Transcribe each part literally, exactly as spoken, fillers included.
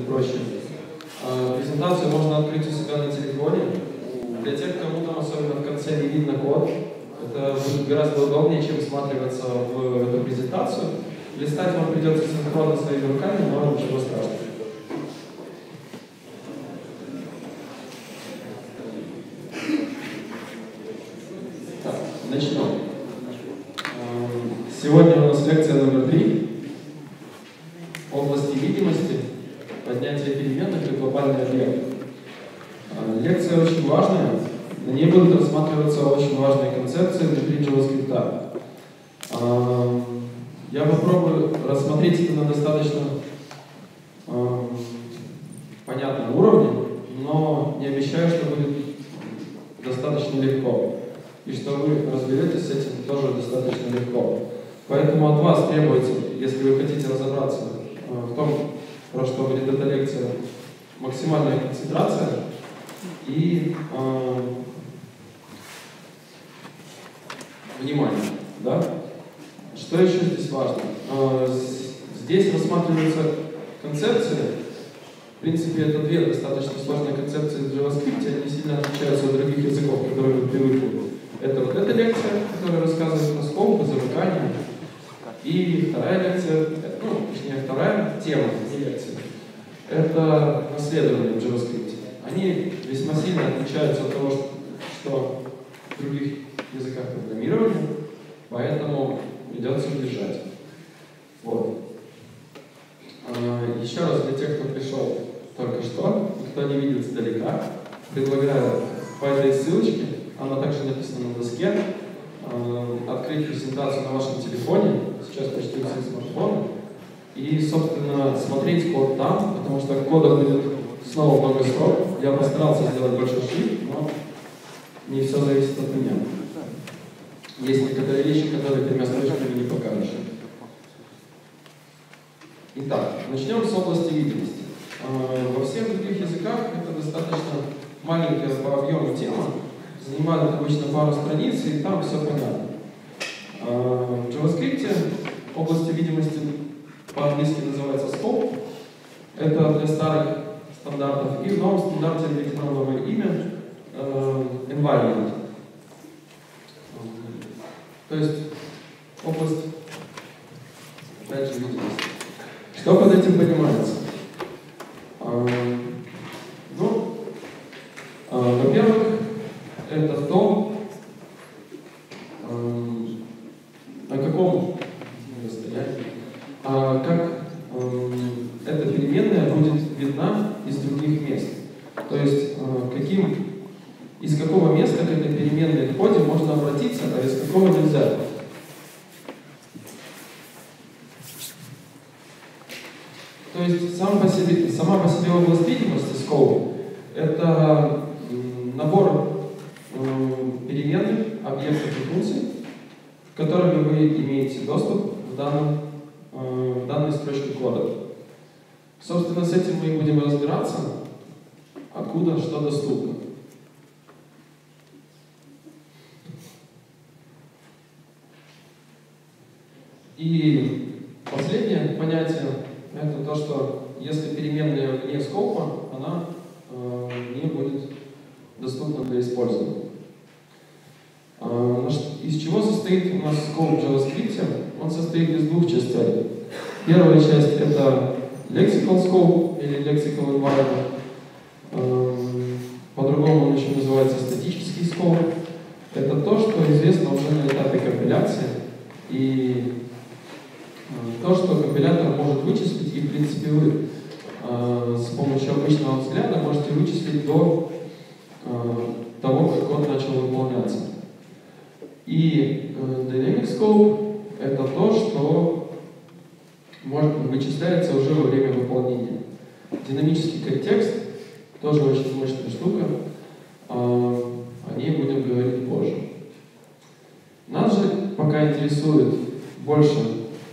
проще. Презентацию можно открыть у себя на телефоне. Для тех, кому там особенно в конце не видно код, это будет гораздо удобнее, чем всматриваться в эту презентацию. Листать вам придется синхронно своими руками, но ничего страшного. Так, начнем. Сегодня у нас лекция номер три. Области видимости, поднятие переменных и глобальный объект. Лекция очень важная. На ней будут рассматриваться очень важные концепции внутри JavaScript. Я попробую рассмотреть это на достаточно понятном уровне, но не обещаю, что будет достаточно легко. И что вы разберетесь с этим тоже достаточно легко. Поэтому от вас требуется, если вы хотите разобраться в том, про что говорит эта лекция, максимальная концентрация и э, внимание. Да? Что еще здесь важно? Э, здесь рассматриваются концепции. В принципе, это две достаточно сложные концепции в JavaScript. Они сильно отличаются от других языков, к которым вы привыкли. Это вот эта лекция, которая рассказывает про скоп, замыкание. И вторая лекция, ну, точнее, вторая тема, не лекция, это наследование в JavaScript. Они весьма сильно отличаются от того, что в других языках программирования, поэтому придется держать. Вот. Еще раз для тех, кто пришел только что, кто не видел издалека, предлагаю по этой ссылочке, она также написана на доске, открыть презентацию на вашем телефоне, сейчас почти все смартфоны, и, собственно, смотреть код там, потому что кода будет снова много строк. Я постарался сделать большой шрифт, но не все зависит от меня. Есть некоторые вещи, которые тремя строчками не покажешь. Итак, начнем с области видимости. Во всех других языках это достаточно маленькая по объему тема, занимает обычно пару страниц, и там все понятно. В JavaScript области видимости по-английски называется scope. Это для старых стандартов. И в новом стандарте введено новое имя environment. То есть область, опять же, видимости. Что под этим понимается? Ну, во-первых, это то, о каком расстоянии, как эта переменная будет видна из других мест. То есть, каким, из какого места к этой переменной в коде можно обратиться, а из какого нельзя. То есть, сам по себе, сама по себе область видимости, scope, это набор переменных, объектов и функций, к которым вы имеете доступ в, данном, в данной строчке кода. Собственно, с этим мы и будем разбираться, откуда что доступно. И последнее понятие — это то, что если переменная вне скопа, она э, не будет доступна для использования. Э, из чего состоит у нас скоп в JavaScript? Он состоит из двух частей. Первая часть — это lexical scope или lexical environment. Э, по-другому он еще называется статический скоп. Это то, что известно уже на этапе компиляции. И то, что компилятор может вычислить, и в принципе вы э, с помощью обычного взгляда можете вычислить до э, того, как код начал выполняться. И э, Dynamic Scope — это то, что может, вычисляется уже во время выполнения. Динамический контекст — тоже очень мощная штука, э, о ней будем говорить позже. Нас же пока интересует больше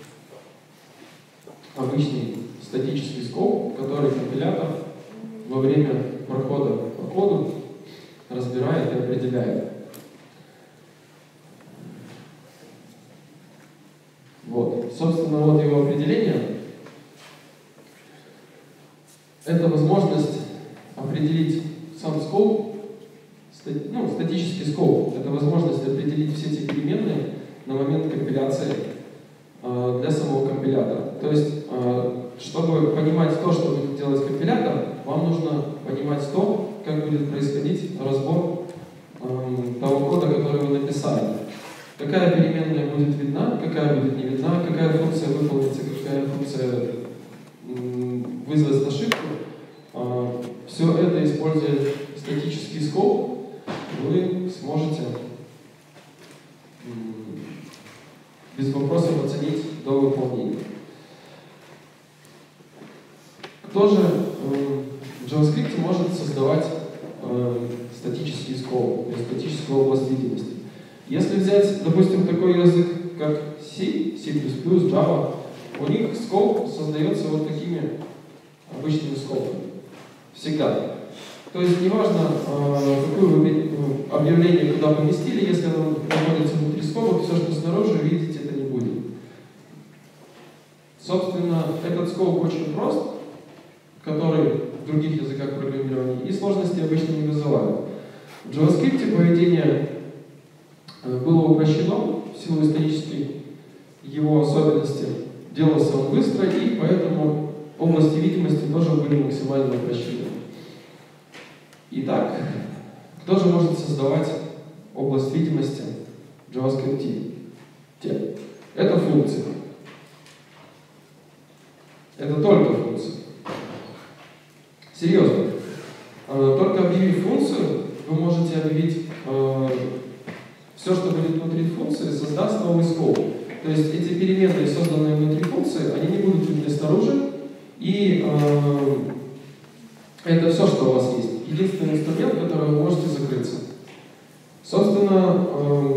обычный статический скоп, который компилятор во время прохода по коду разбирает и определяет. Вот. Собственно, вот его определение. это возможность определить сам скоп, ну, статический скоп. Это возможность определить все эти переменные на момент компиляции э, для самого компилятора. То есть, э, чтобы понимать то, что будет делать компилятор, вам нужно понимать то, как будет происходить разбор э, того кода, который вы написали. Какая переменная будет видна, какая будет не видна, какая функция выполнится, какая функция вызвать ошибку. Все это, используя статический скоп, вы сможете без вопросов оценить до выполнения. Кто же в JavaScript может создавать статический скоп, статическую область видимости? Если взять, допустим, такой язык, как C, C++, Java, у них скоп создается вот такими обычными скопами. Всегда. То есть неважно, какое вы объявление куда поместили, если оно находится внутри скоба, все, что снаружи, видеть это не будет. Собственно, этот скоп очень прост, который в других языках программирования, и сложности обычно не вызывает. В JavaScript поведение было упрощено в силу исторической его особенности. Делался он быстро, и поэтому области видимости тоже были максимально упрощены. Итак, кто же может создавать область видимости в JavaScript? Те. Это функции. Это только функции. Серьезно. Только объявив функцию, вы можете объявить все, что будет внутри функции, создаст новый скоп. То есть эти переменные, созданные внутри функции, они не будут видны снаружи, и э, это все, что у вас есть. Единственный инструмент, который вы можете закрыться. Собственно, э,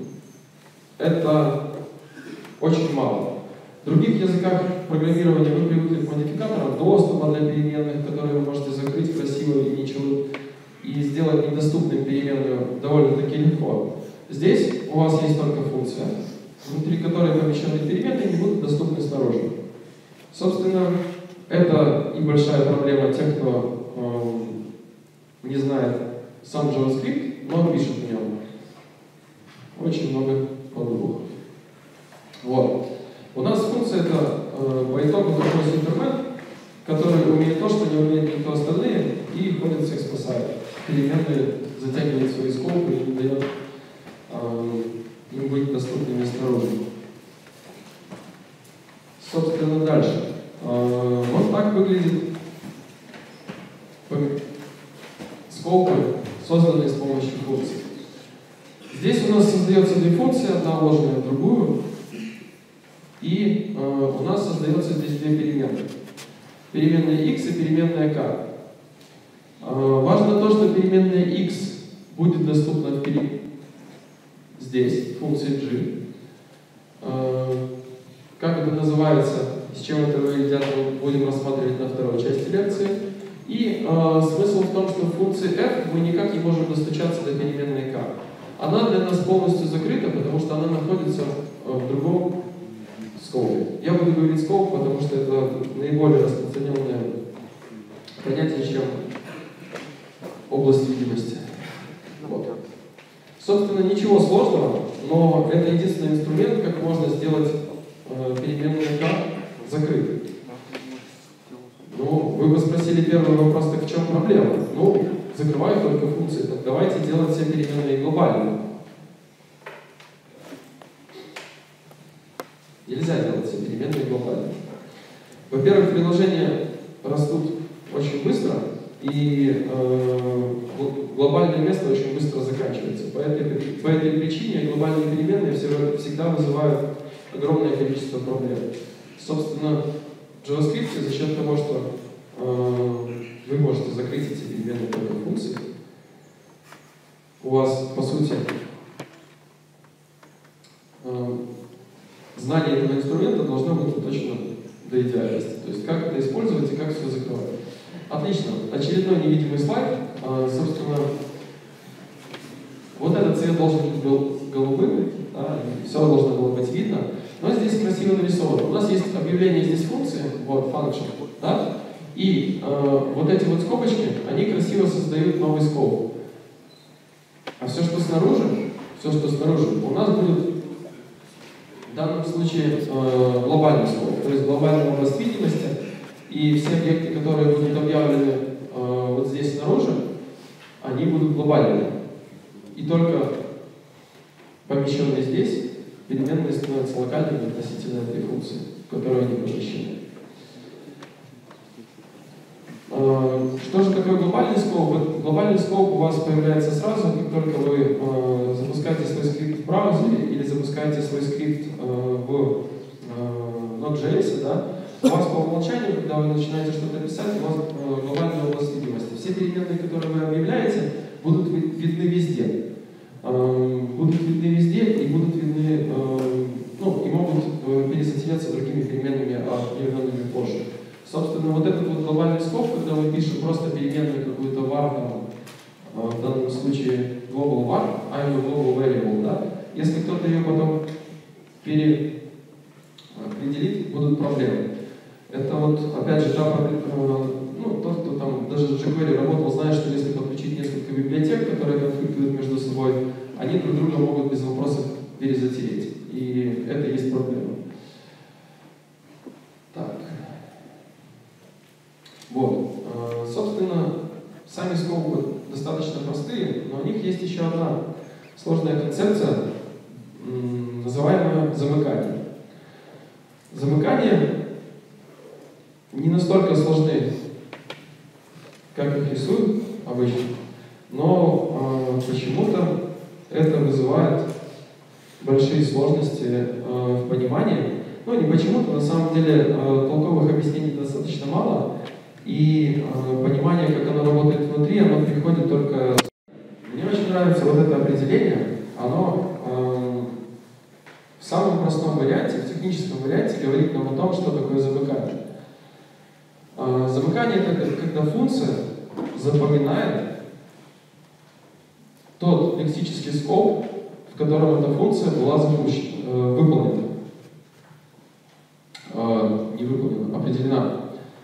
это очень мало. В других языках программирования вы привыкли к модификаторам доступа для переменных, которые вы можете закрыть красиво и ничего, и сделать недоступным переменную довольно-таки легко. Здесь у вас есть только функция, внутри которой помещенные переменные не будут доступны снаружи. Собственно, это и большая проблема тех, кто э, не знает сам JavaScript, но пишет в нем. Очень много подвохов. Вот. У нас функция это э, по итогу такой супермен, который умеет то, что не умеет никто остальные, и ходит всех спасает. Переменные затягивает свои скопы и не дает им быть доступными снаружи. Собственно, дальше. Вот так выглядит скопы, созданные с помощью функций. Здесь у нас создается две функции, одна вложенная в другую, и у нас создается здесь две переменные. Переменная x и переменная k. Важно то, что переменная x будет доступна впереди. Здесь, функция g. Как это называется, с чем это выглядит, мы будем рассматривать на второй части лекции. И э, смысл в том, что в функции f мы никак не можем достучаться до переменной k. Она для нас полностью закрыта, потому что она находится в другом скопе. Я буду говорить скоп, потому что это наиболее распространенное понятие, чем область видимости. Вот. Собственно, ничего сложного, но это единственный инструмент, как можно сделать э, переменную k закрытой. Ну, вы бы спросили первый вопрос, так в чем проблема? Ну, закрываю только функции, так давайте делать все переменные глобальные. Нельзя делать все переменные глобальные. Во-первых, приложения растут очень быстро, и э, глобальное место очень быстро заканчивается. По этой, по этой причине глобальные переменные всегда вызывают огромное количество проблем. Собственно, в JavaScript за счет того, что э, вы можете закрыть эти переменные только функции, у вас, по сути, э, знание этого инструмента должно быть точно до идеальности. То есть, как это использовать и как все закрывать. Отлично. Очередной невидимый слайд. Э, собственно, вот этот цвет должен быть голубым, да, все должно было быть видно. Но здесь красиво нарисовано. У нас есть объявление здесь функции, вот, function, да, и И э, вот эти вот скобочки, они красиво создают новый скоп. А все, что снаружи, все, что снаружи, у нас будет в данном случае э, глобальный скоп, то есть глобальная область видимости, и все объекты, которые будут объявлены э, вот здесь снаружи, они будут глобальными. И только помещенные здесь переменные становятся локальными относительно этой функции, в которую они помещены. Что же такое глобальный скоп? Глобальный скоп у вас появляется сразу, как только вы э, запускаете свой скрипт в браузере или запускаете свой скрипт э, в э, Node.js, да? У вас по умолчанию, когда вы начинаете что-то писать, у вас э, глобальная область видимости. Все переменные, которые вы объявляете, будут видны везде. Э, будут видны везде и будут видны, э, ну, и могут э, пересотеряться другими переменными, объявленными позже. Собственно, вот этот вот глобальный скоп, когда мы пишем просто переменную какую-то var, там, в данном случае global var, а именно global variable, да, если кто-то ее потом переопределит, будут проблемы. Это вот, опять же, та, ну, тот, кто там даже в jQuery работал, знает, что если подключить несколько библиотек, которые конфликтуют между собой, они друг друга могут без вопросов перезатереть. И это и есть проблема. Так. Вот. Собственно, сами скопы достаточно простые, но у них есть еще одна сложная концепция, называемая замыкание. Замыкания не настолько сложны, как их рисуют обычно, но э, почему-то это вызывает большие сложности э, в понимании. Ну, не почему-то, на самом деле, э, толковых объяснений достаточно мало. И э, понимание, как оно работает внутри, оно приходит только... Мне очень нравится вот это определение. Оно э, в самом простом варианте, в техническом варианте, говорит нам о том, что такое замыкание. Э, замыкание — это когда функция запоминает тот лексический скоп, в котором эта функция была запущена, э, выполнена. Э, не выполнена, определена.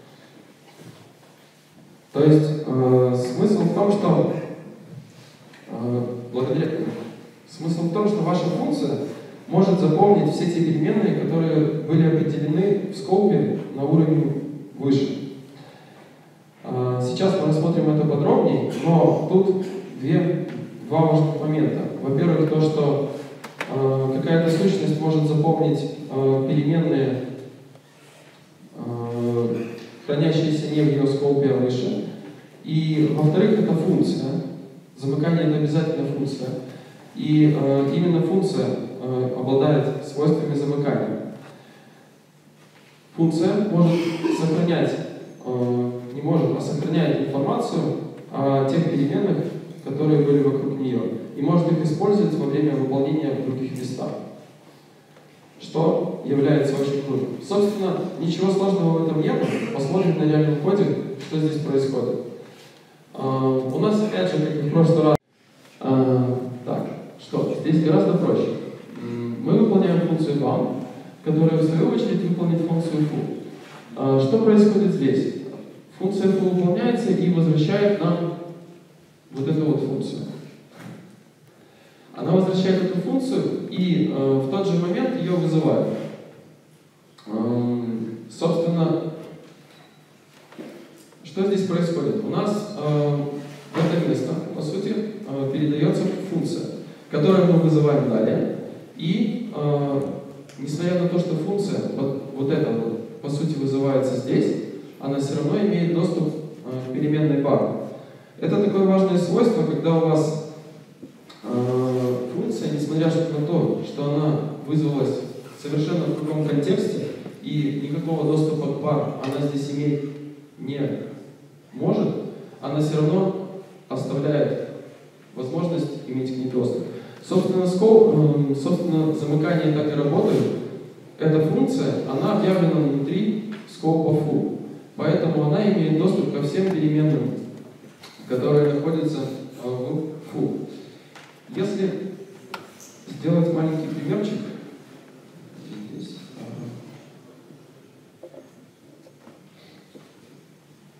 То есть э, смысл в том, что э, благодаря смысл в том, что ваша функция может запомнить все те переменные, которые были определены в скопе на уровне выше. Э, сейчас мы рассмотрим это подробнее, но тут две, два важных момента. Во-первых, то, что э, какая-то сущность может запомнить э, переменные, э, хранящиеся не в ее скопе, а выше. И, во-вторых, это функция. Замыкание — это обязательно функция. И э, именно функция э, обладает свойствами замыкания. Функция может сохранять, э, не может, а сохраняет информацию о тех переменных, которые были вокруг нее, и может их использовать во время выполнения в других местах, что является очень круто. Собственно, ничего сложного в этом нет. Посмотрим на реальном коде, что здесь происходит. Uh, у нас, опять же, как и в прошлый раз, uh, так, что, здесь гораздо проще. Мы выполняем функцию bound, которая в свою очередь выполнит функцию foo. Uh, что происходит здесь? Функция foo выполняется и возвращает нам вот эту вот функцию. Она возвращает эту функцию и uh, в тот же момент ее вызывает. Uh, собственно, что здесь происходит? У нас э, в это место, по сути, э, передается функция, которую мы вызываем далее. И, э, несмотря на то, что функция, вот, вот эта вот, по сути, вызывается здесь, она все равно имеет доступ э, к переменной var. Это такое важное свойство, когда у вас э, функция, несмотря на то, что она вызвалась совершенно в другом контексте, и никакого доступа к var она здесь иметь не может, она все равно оставляет возможность иметь к ней доступ. Собственно, скоп, собственно, замыкание так и работает. Эта функция, она объявлена внутри скопа foo. Поэтому она имеет доступ ко всем переменным, которые находятся в foo. Если сделать маленький примерчик, здесь,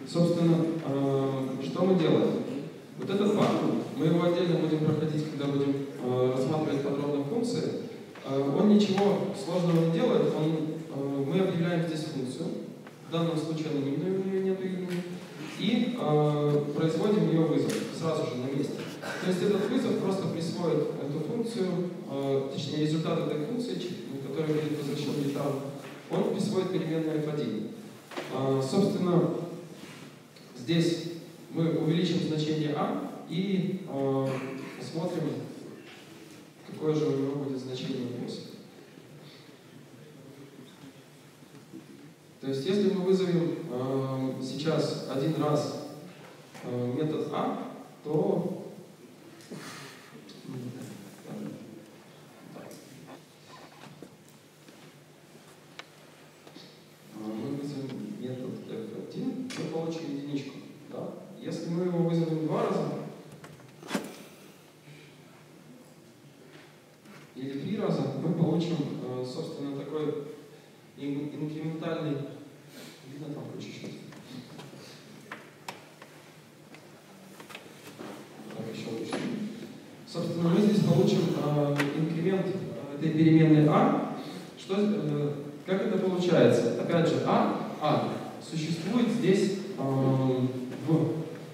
Собственно, что мы делаем? Вот этот фактор, мы его отдельно будем проходить, когда будем рассматривать подробно функции. Он ничего сложного не делает, он, мы объявляем здесь функцию, в данном случае анонимную, у нее нет имени, и производим ее вызов сразу же на месте. То есть этот вызов просто присвоит эту функцию, точнее результат этой функции, который будет возвращен return, он присвоит переменную эф один. Собственно, здесь мы увеличим значение а и э, посмотрим, какое же у него будет значение после. То есть, если мы вызовем э, сейчас один раз э, метод а, то мы вызовем метод эф один, мы получим единичку. Да? Если мы его вызовем два раза или три раза, мы получим, собственно, такой инкрементальный, видно там куча что-то. Так, еще лучше. Собственно, мы здесь получим инкремент этой переменной а. Что, как это получается? Опять же, а, а существует здесь в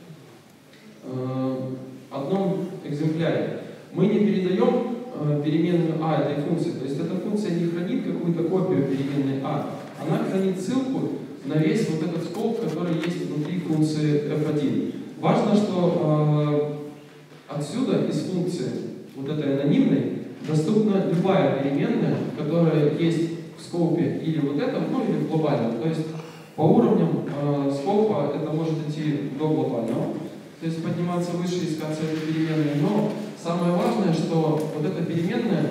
одном экземпляре. Мы не передаем переменную а этой функции, то есть эта функция не хранит какую-то копию переменной а, она хранит ссылку на весь вот этот скоп, который есть внутри функции эф один. Важно, что э, отсюда из функции вот этой анонимной доступна любая переменная, которая есть в скопе или вот этом, ну или в глобальном. То есть по уровням э, скопа это может идти до глобального, то есть подниматься выше, искаться этой переменной. Но самое важное, что вот эта переменная,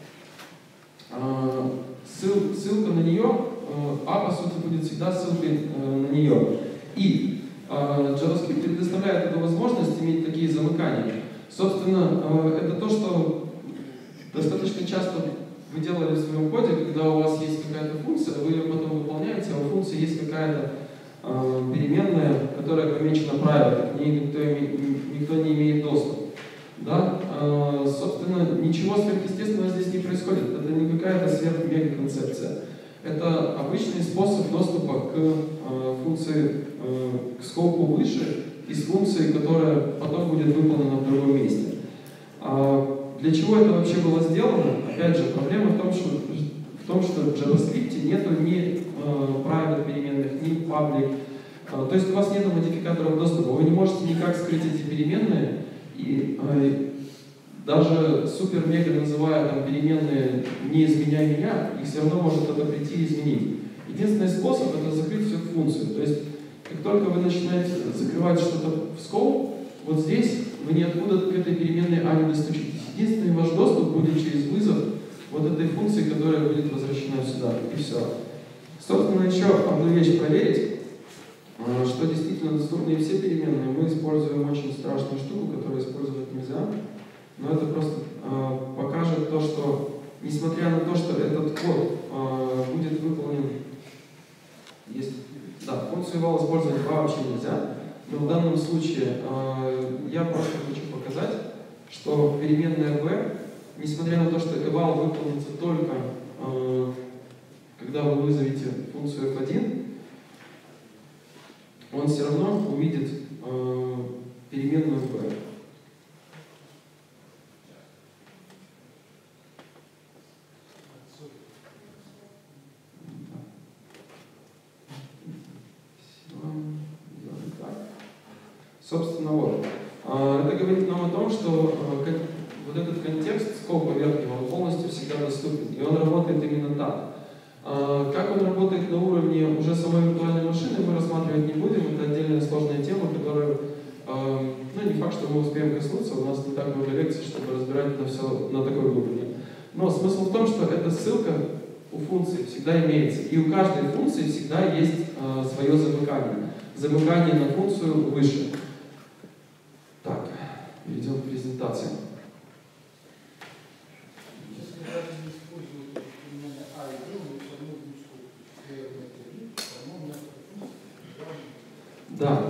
э, ссыл, ссылка на нее, э, а по сути будет всегда ссылкой э, на нее. И э, JavaScript предоставляет эту возможность иметь такие замыкания. Собственно, э, это то, что достаточно часто вы делали в своем коде, когда у вас есть какая-то функция, вы ее потом выполняете, а у функции есть какая-то э, переменная, которая помечена private, к ней никто, никто не имеет доступ. Да? Э, собственно, ничего сверхъестественного здесь не происходит. Это не какая-то сверхмега-концепция. Это обычный способ доступа к э, функции, э, к скопу выше из функции, которая потом будет выполнена в другом месте. Э, Для чего это вообще было сделано? Опять же, проблема в том, что, в том, что в JavaScript нету ни э, private переменных, ни public. Э, то есть у вас нет модификаторов доступа. Вы не можете никак скрыть эти переменные. И э, даже супер-мега называя там переменные «не изменяй меня», их все равно может кто-то прийти и изменить. Единственный способ — это закрыть всю функцию. То есть как только вы начинаете закрывать что-то в скоп, вот здесь вы ниоткуда к этой переменной а не достучитесь. Единственный ваш доступ будет через вызов вот этой функции, которая будет возвращена сюда. И все. Собственно, еще одну вещь проверить, что действительно доступны все переменные. Мы используем очень страшную штуку, которую использовать нельзя. Но это просто э, покажет то, что, несмотря на то, что этот код э, будет выполнен, есть, да, функцию eval использовать вообще нельзя. Но в данном случае э, я просто хочу показать, что переменная b, несмотря на то, что eval выполнится только э, когда вы вызовете функцию эф один, он все равно увидит э, переменную b. Собственно, вот. Это говорит нам о том, что вот этот контекст скопа верхнего, он полностью всегда доступен, и он работает именно так. Как он работает на уровне уже самой виртуальной машины, мы рассматривать не будем, это отдельная сложная тема, которую, ну, не факт, что мы успеем коснуться, у нас не так много лекций, чтобы разбирать это все на такой уровне. Но смысл в том, что эта ссылка у функции всегда имеется, и у каждой функции всегда есть свое замыкание. Замыкание на функцию выше. Так, перейдем к презентации. Если даже не использовать переменные а и b, мы все равно будем сколько? Да,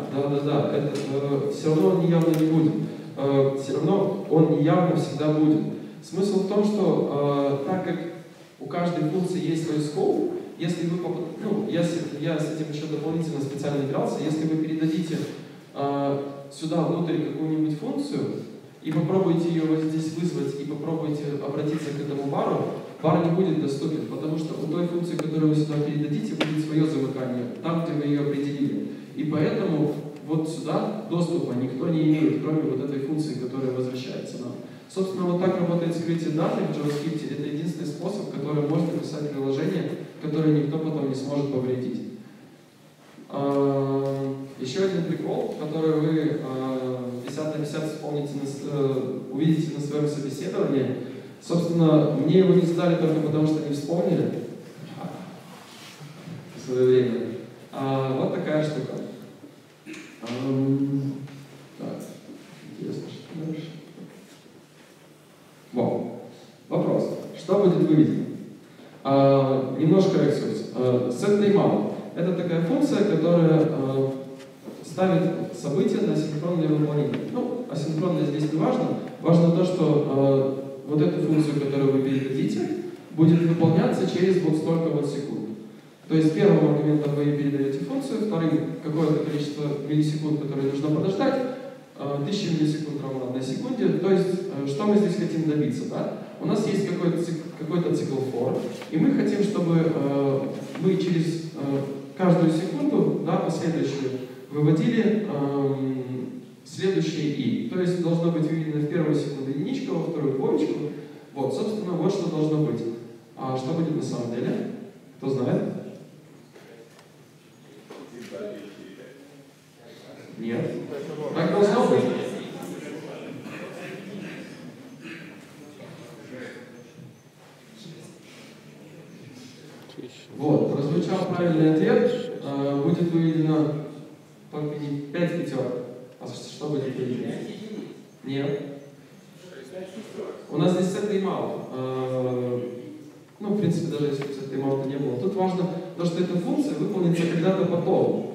э, все равно он неявно не будет. Э, все равно он неявно всегда будет. Смысл в том, что э, так как у каждой функции есть свой скоп, если вы, ну, я, я с этим еще дополнительно специально игрался, если вы передадите э, сюда внутрь какую-нибудь функцию и попробуете ее вот здесь вызвать и попробуете обратиться к этому бару, бар не будет доступен, потому что у той функции, которую вы сюда передадите, будет свое замыкание, там, где вы ее определили. И поэтому вот сюда доступа никто не имеет, кроме вот этой функции, которая возвращается нам. Собственно, вот так работает скрытие даты в JavaScript. Это единственный способ, который можно писать приложение, которое никто потом не сможет повредить. Еще один прикол, который вы пятьдесят на пятьдесят вспомните, увидите на своем собеседовании. Собственно, мне его не задали только потому, что не вспомнили в свое время. А, вот такая штука. Um, так, интересно, что дальше? Во. Вопрос. Что будет выведено? А, немножко экскурс. А, set timeout. Это такая функция, которая а, ставит события на синхронное выполнение. Ну, асинхронное здесь не важно. Важно то, что а, вот эту функцию, которую вы передадите, будет выполняться через вот столько вот секунд. То есть первым аргументом вы передаете функцию, вторым какое-то количество миллисекунд, которые нужно подождать, тысяча миллисекунд равно одной секунде. То есть, что мы здесь хотим добиться? Да? У нас есть какой-то цикл, какой-то цикл for, и мы хотим, чтобы мы через каждую секунду, да, последующую, выводили следующее и. То есть должно быть выведено в первую секунду единичка, во вторую двоечку. Вот, собственно, вот что должно быть. А что будет на самом деле? Кто знает? Нет. Так должно быть. Вот, прозвучал правильный ответ. Э, будет выведено только не пять пятерок. А что будет выведено? Нет. У нас здесь set timeout. Э, ну, в принципе, даже если set timeout не было. Тут важно то, что эта функция выполнится когда-то потом.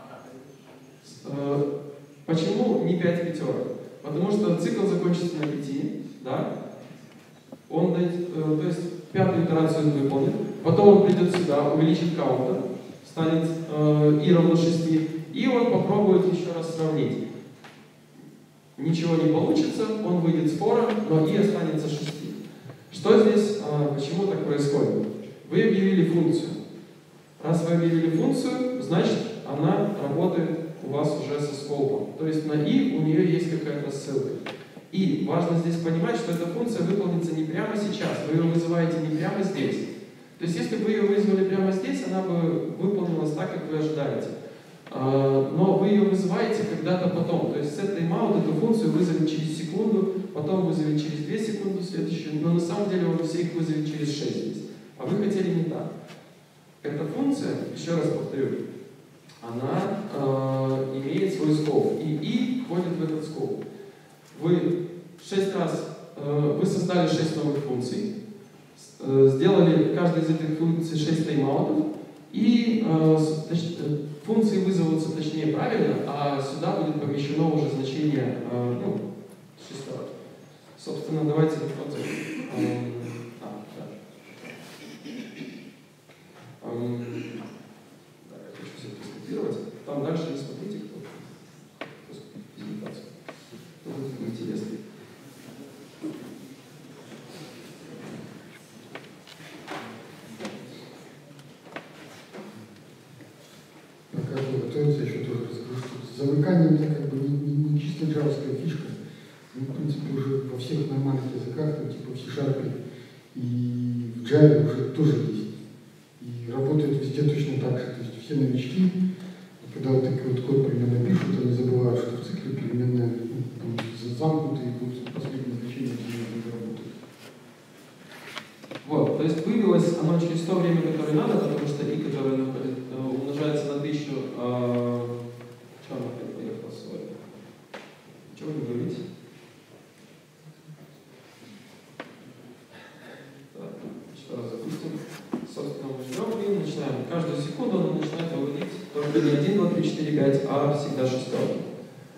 Почему не пять пятерок? Потому что цикл закончится на пяти, да? Он дает, то есть пятую итерацию он выполнит, потом он придет сюда, увеличит каунтер, станет э, и равно шести, и он попробует еще раз сравнить. Ничего не получится, он выйдет с фора, но и останется шести. Что здесь, э, почему так происходит? Вы объявили функцию. Раз вы объявили функцию, значит она работает у вас уже со скопом. То есть на и у нее есть какая-то ссылка. И важно здесь понимать, что эта функция выполнится не прямо сейчас, вы ее вызываете не прямо здесь. То есть если бы вы ее вызвали прямо здесь, она бы выполнилась так, как вы ожидаете. Но вы ее вызываете когда-то потом. То есть set timeout эту функцию вызовет через секунду, потом вызовет через две секунды следующую, но на самом деле он все их вызовет через шесть здесь. А вы хотели не так. Эта функция, еще раз повторю, она э, имеет свой скоп, и и входит в этот скоп. Вы шесть раз, э, вы создали шесть новых функций, э, сделали каждой из этих функций шесть тайм-аутов, и э, точ, функции вызовутся точнее правильно, а сюда будет помещено уже значение э, ну, шестерки. Собственно, давайте посмотрим. Э, а, да. э, Там дальше не смотрите, кто презентацию. Это будет интересно. Пока вы готовитесь, я еще тоже расскажу, что замыкание это как бы не, не, не чисто джавская фишка. Ну, в принципе, уже во всех нормальных языках, ну, типа в C-Sharp и в Java уже тоже есть. И работает везде точно так же. То есть все новички, когда вот такой вот код примерно пишут, они забывают, что в цикле переменная ну, замкнутые, и будут последние значения не работают. Вот, то есть вывелось оно через то время, которое надо, потому что и, которое умножается на тысячу, а... что оно поехало свой? Чего вы говорите? Так, еще раз запустим. Собственно, мы ждем и начинаем. Каждую секунду он начинает выводить только не один, два, три, четыре, пять, а всегда шестерки.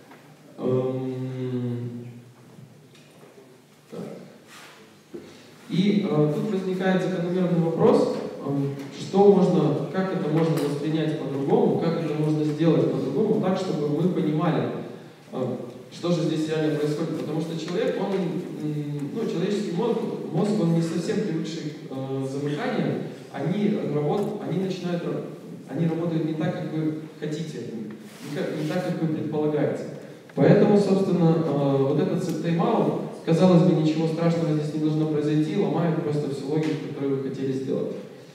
И э, тут возникает закономерный вопрос, э, что можно, как это можно воспринять по-другому, как это можно сделать по-другому, так, чтобы мы понимали, э, что же здесь реально происходит. Потому что человек, он, ну, человеческий мозг, мозг, он не совсем привыкший к э, замыканию, они, работ, они начинают, они работают не так, как вы хотите, не, как, не так, как вы предполагаете. Поэтому, собственно, э, вот этот тайм-аут, казалось бы, ничего страшного здесь не должно произойти, ломает просто всю логику, которую вы хотели сделать.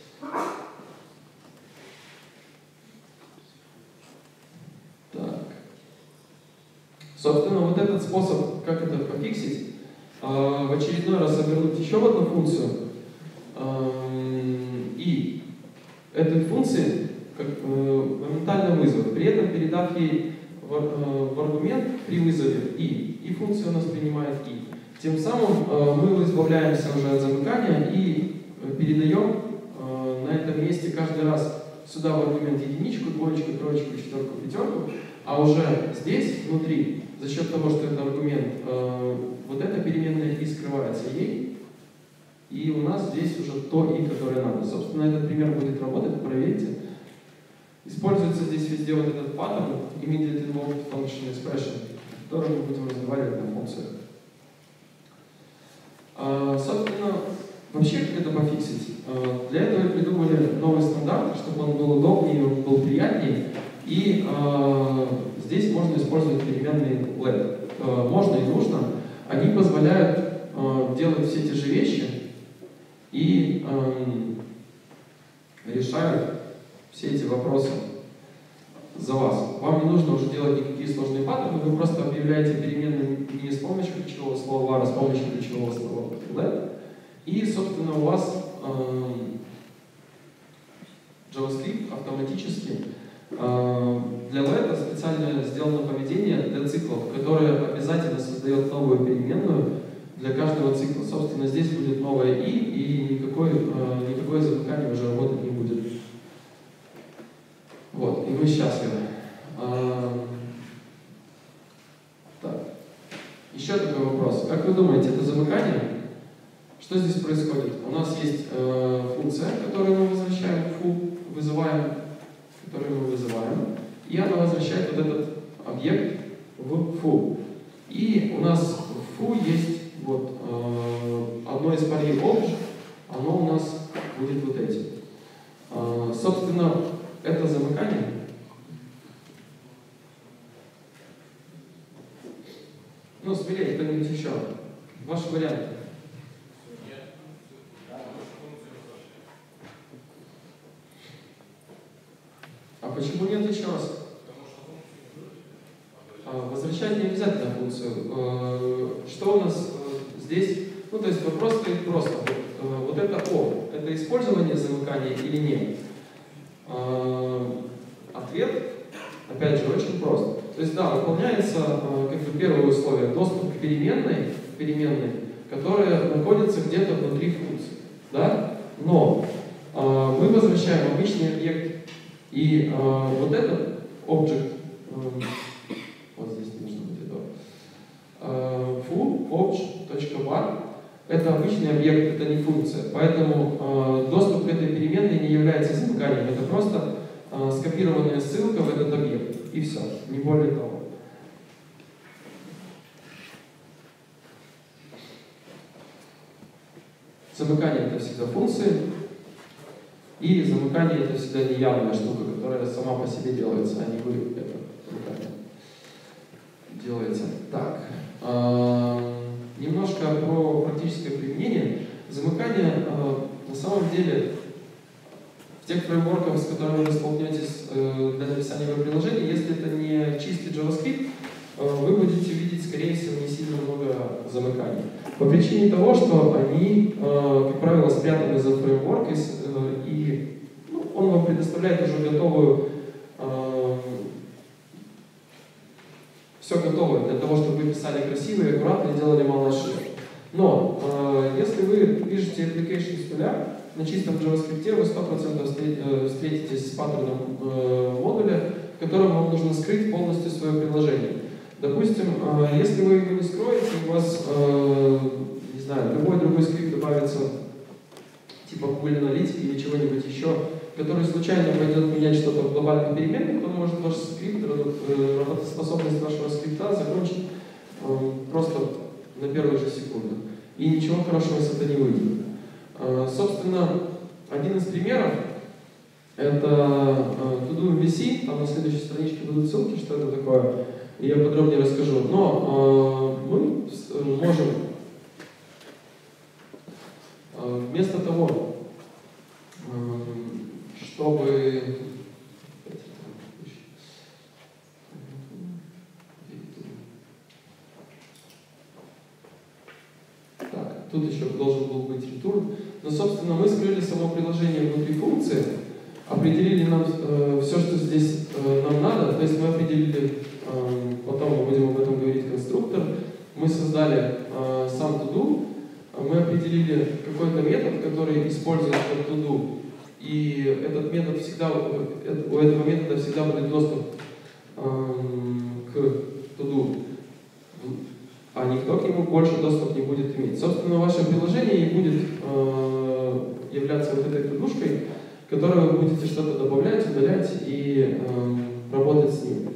Так. Собственно, вот этот способ, как это пофиксить, э, в очередной раз обернуть еще в одну функцию, э, и этой функции как, э, моментально вызвать, при этом передав ей в, э, в аргумент при вызове и, и функция у нас принимает и. Тем самым э, мы избавляемся уже от замыкания и передаем э, на этом месте каждый раз сюда в аргумент единичку, двоечку, троечку, четверку, пятерку, а уже здесь, внутри, за счет того, что это аргумент, э, вот эта переменная и скрывается ей, и у нас здесь уже то и, которое надо. Собственно, этот пример будет работать, проверьте. Используется здесь везде вот этот паттерн immediate invoked function expression, который мы будем разговаривать на функциях. Uh, собственно, вообще как это пофиксить? Uh, для этого придумали новый стандарт, чтобы он был удобнее, он был приятнее. И uh, здесь можно использовать переменные let. Uh, можно и нужно. Они позволяют uh, делать все те же вещи и uh, решают все эти вопросы за вас. Вам не нужно уже делать никакие сложные паттерны, вы просто объявляете переменную не с помощью ключевого слова var, а с помощью ключевого слова let. И, собственно, у вас э, JavaScript автоматически э, для let специально сделано поведение для циклов, которое обязательно создает новую переменную для каждого цикла. Собственно, здесь будет новое и, и никакой, э, никакое замыкание уже работать не будет. Вот, и мы счастливы. А, так. Еще такой вопрос. Как вы думаете, это замыкание? Что здесь происходит? У нас есть э, функция, которую мы возвращаем foo, вызываем, которую мы вызываем, и она возвращает вот этот объект в foo. И у нас в foo есть вот э, одно из полей object, оно у нас будет вот этим. Э, собственно, это замыкание. Ну, смелее, кто-нибудь еще. Ваши варианты. А почему нет еще раз? А, возвращать не обязательно функцию. Что у нас здесь? Ну, то есть вопрос стоит просто. Вот это O. Это использование замыкания или нет? Ответ, опять же, очень прост. То есть, да, выполняется как бы первое условие, доступ к переменной, переменной, которая находится где-то внутри функции. Да? Но э, мы возвращаем обычный объект, и э, вот этот object, э, вот здесь нужно быть это, э, foo obj.var, это обычный объект, это не функция. Поэтому э, доступ к этой переменной не является замыканием, это просто э, скопированная ссылка в этот объект. И все, не более того. Замыкание — это всегда функции, и замыкание — это всегда неявная штука, которая сама по себе делается, а не вы это руками делаете. Так, э, немножко про практическое применение. Замыкание э, на самом деле в тех фреймворках, с которыми вы столкнетесь э, для написания веб-приложений, если это не чистый JavaScript, э, вы будете видеть, скорее всего, не сильно много замыканий. По причине того, что они, э, как правило, спрятаны за фреймворк, и, э, и ну, он вам предоставляет уже готовую, э, все готовое для того, чтобы вы писали красиво и аккуратно и делали мало ошибок. Но э, если вы пишете application с нуля, на чистом JavaScript вы сто процентов встретитесь с паттерном э, модуля, в котором вам нужно скрыть полностью свое приложение. Допустим, если вы его не скроете, у вас, не знаю, любой другой скрипт добавится, типа Google аналитики или чего-нибудь еще, который случайно пойдет менять что-то в глобальных переменных, то может ваш скрипт, работоспособность вашего скрипта закончить просто на первых же секундах. И ничего хорошего с этого не выйдет. Собственно, один из примеров это To-Do ви си, там на следующей страничке будут ссылки, что это такое, и я подробнее расскажу. Но э, мы можем э, вместо того, э, чтобы так, тут еще должен был быть return, но собственно мы скрыли само приложение внутри функции. Определили нам э, все, что здесь э, нам надо, то есть мы определили, э, потом мы будем об этом говорить, конструктор, мы создали э, сам to-do, мы определили какой-то метод, который использует этот to-do, и этот метод всегда, э, у этого метода всегда будет доступ э, к to-do, а никто к нему больше доступ не будет иметь. Собственно, ваше приложение не будет э, являться вот этой to-do-шкой, в которой вы будете что-то добавлять, удалять и э, работать с ним.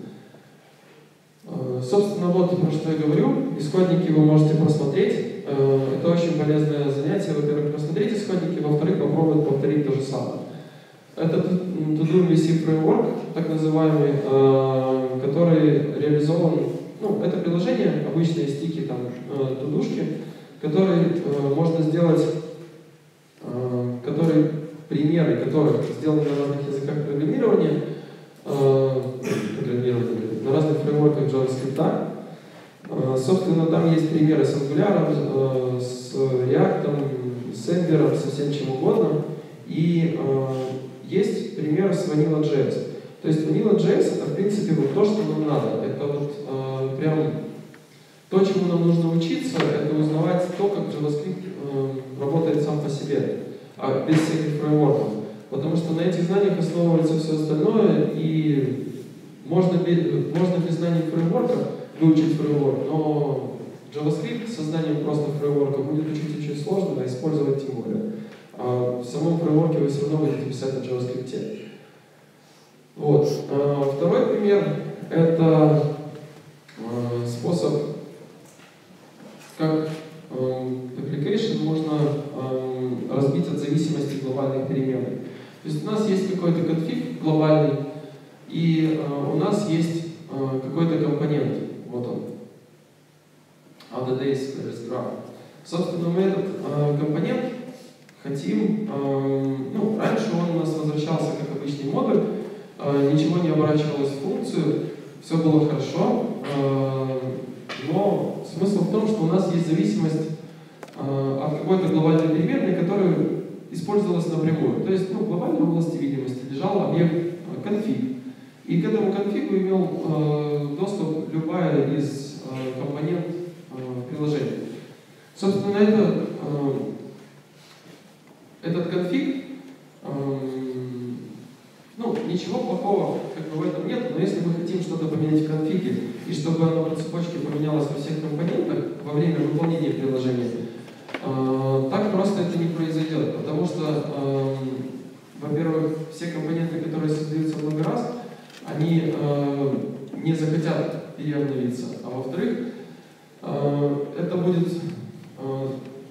Э, собственно, вот про что я говорю. Исходники вы можете просмотреть. Э, это очень полезное занятие. Во-первых, просмотреть исходники, во-вторых, попробовать повторить то же самое. Это To-Do ви си Framework, так называемый, э, который реализован. Ну, это приложение, обычные стики, там, э, тудушки, которые э, можно сделать, э, которые примеры, которых сделаны на разных языках программирования, э, программирования на разных фреймворках JavaScript. Э, собственно, там есть примеры с Angular, э, с React, с Angular, со всем чем угодно. И э, есть пример с Vanilla.js. То есть Vanilla.js это, в принципе, вот то, что нам надо. Это вот э, прям то, чему нам нужно учиться, это узнавать то, как JavaScript э, работает сам по себе, а без всяких фреймворков. Потому что на этих знаниях основывается все остальное, и можно без, можно без знаний фреймворка выучить фреймворк, но JavaScript со знанием просто фреймворка будет учить очень сложно, а использовать тем более. А в самом фреймворке вы все равно будете писать на JavaScript. Вот. А второй пример — это а, способ, как application можно э, разбить от зависимости глобальных переменных. То есть у нас есть какой-то конфиг глобальный, и э, у нас есть э, какой-то компонент. Вот он. other days graph. Собственно, мы этот э, компонент хотим, э, ну, раньше он у нас возвращался как обычный модуль, э, ничего не оборачивалось в функцию, все было хорошо, э, но смысл в том, что у нас есть зависимость э, от какой-то глобальной переменной, которая использовалась напрямую. То есть, ну, в глобальной области видимости лежал объект э, конфиг. И к этому конфигу имел э, доступ любая из э, компонент э, приложения. Собственно, это, э, этот конфиг, э, ну, ничего плохого как бы в этом нет, но если мы хотим что-то поменять в конфиге, и чтобы оно по цепочке поменялось во всех компонентах во время выполнения приложения, э, так просто это не произойдет, потому что, э, во-первых, все компоненты, которые создаются много раз, они э, не захотят переобновиться, а во-вторых, э, это будет, э,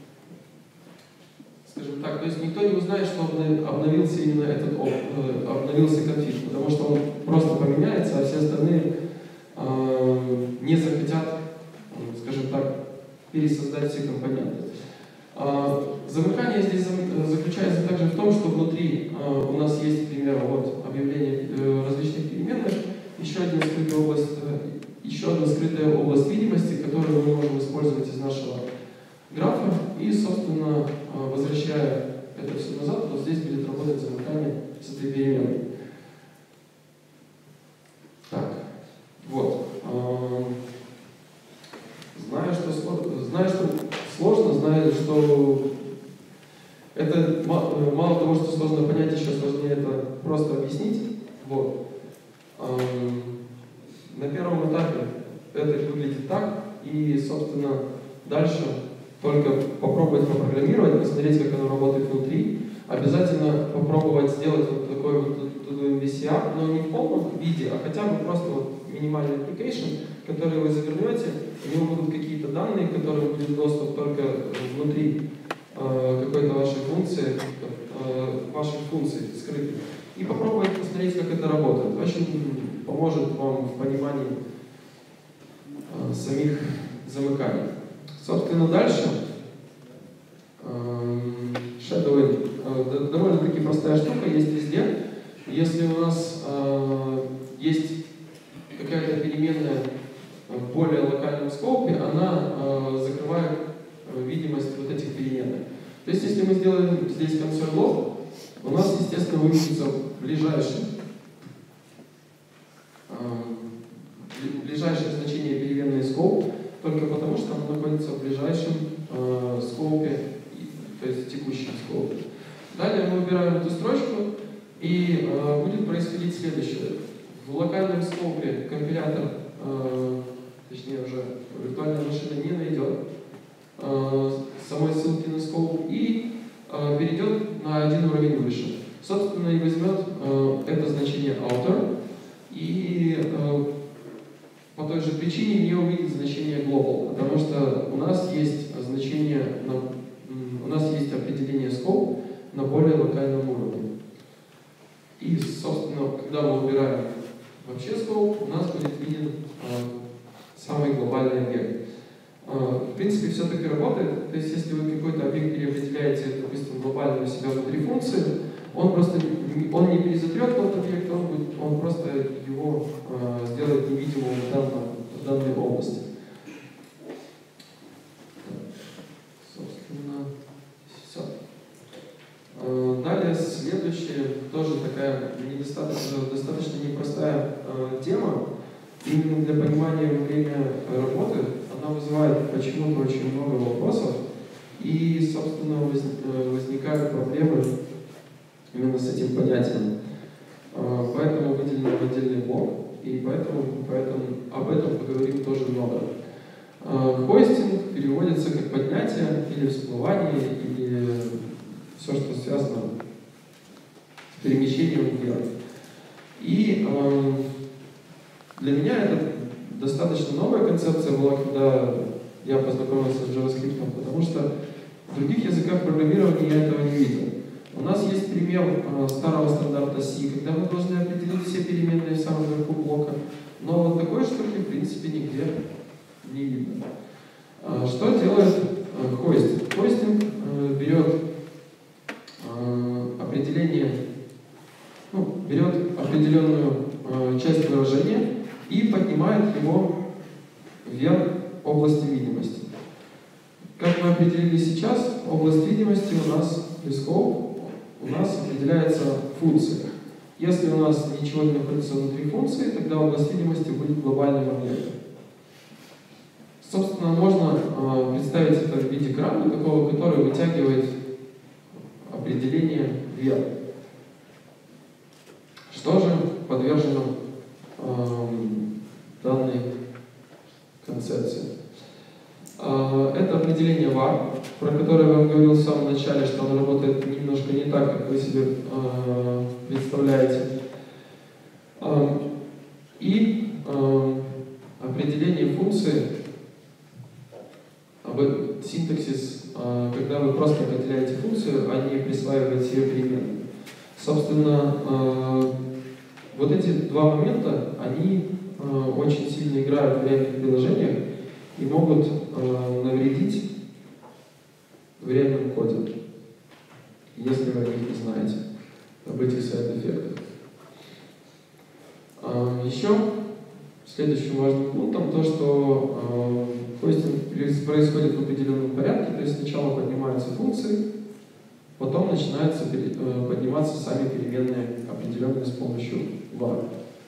скажем так, то есть никто не узнает, что обновился именно этот э, обновился конфиг, потому что он просто поменяется, а все остальные э, не захотят, э, скажем так, пересоздать все компоненты. Э, замыкание здесь заключается также в том, что внутри э, у нас есть, к примеру, вот объявление э, различных переменных, еще одна скрытая область, э, еще одна скрытая область видимости, которую мы можем использовать из нашего графа, и, собственно, э, возвращая это все назад, вот здесь будет работать замыкание с этой переменной. Так, вот. Э, знаю, что сложно, знаю, что сложно, знаю, что это мало того, что сложно понять, еще сложнее это просто объяснить. Вот. На первом этапе этой выглядит так. И, собственно, дальше только попробовать попрограммировать, посмотреть, как оно работает внутри. Обязательно попробовать сделать вот такой вот эм ви си ар, но не в полном виде, а хотя бы просто вот минимальный application, который вы завернете, у него будут какие-то данные, которые будет доступ только внутри э, какой-то вашей функции, э, ваших функций скрытых. И попробовать посмотреть, как это работает. Очень поможет вам в понимании э, самих замыканий. Собственно, дальше э, shadowing. Э, довольно-таки простая штука, есть везде. Если у нас э, есть какая-то переменная в более локальном скопе, она э, закрывает э, видимость вот этих переменных. То есть, если мы сделаем здесь console log, у нас, естественно, выведется ближайший, э, ближайшее значение переменной scope, только потому, что оно находится в ближайшем э, скопе, то есть в текущем скопе. Далее мы выбираем эту строчку, и э, будет происходить следующее. В локальном скопе компилятор, э, точнее уже виртуальная машина не найдет э, самой ссылки на скоп и э, перейдет на один уровень выше. Собственно, и возьмет э, это значение outer и э, по той же причине не увидит значение global, потому что у нас есть значение, на, у нас есть определение scope на более локальном уровне. И, собственно, когда мы убираем вообще scope, у нас будет виден э, самый глобальный объект. Э, в принципе, все так и работает. То есть, если вы какой-то объект переопределяете, допустим, глобально у себя внутри функции, он просто он не перезатрет тот объект, он, будет, он просто его э, сделает невидимым в, данном, в данной области. Собственно, все. Э, далее, следующее, тоже такая недостаточно, достаточно непростая э, тема. Именно для понимания во время работы она вызывает почему-то очень много вопросов, и, собственно, воз, э, возникают проблемы именно с этим понятием. Э, поэтому выделен в отдельный блок, и поэтому, поэтому об этом поговорим тоже много. Э, хостинг переводится как поднятие или всплывание, или все, что связано с перемещением вверх. И э, для меня это достаточно новая концепция была, когда я познакомился с JavaScript, потому что в других языках программирования я этого не видел. У нас есть пример э, старого стандарта C, когда мы должны определить все переменные в самом верху блока, но вот такой штуки в принципе нигде не видно. Э, что делает э, хостинг? Хостинг э, берет э, определение, ну, берет определенную э, часть выражения и поднимает его вверх области видимости. Как мы определили сейчас, область видимости у нас scope у нас определяется функцией. Если у нас ничего не находится внутри функции, тогда область видимости будет глобальным объектом. Собственно, можно э, представить это в виде крана, такого, который вытягивает определение вверх. Что же подвержено э, данной концепции? Э, это определение var, про которое я вам говорил в самом начале, что оно работает немножко не так, как вы себе э, представляете. Э, и э, определение функции, об синтаксис, э, когда вы просто определяете функцию, а не присваиваете ее переменную. Собственно, э, вот эти два момента, они э, очень сильно играют в реальных приложениях и могут э, навредить в реальном коде, если вы о них не знаете, об этих сайд-эффектах. Э, еще следующим важным пунктом то, что э, хостинг происходит в определенном порядке, то есть сначала поднимаются функции, потом начинаются э, подниматься сами переменные, определенные с помощью var.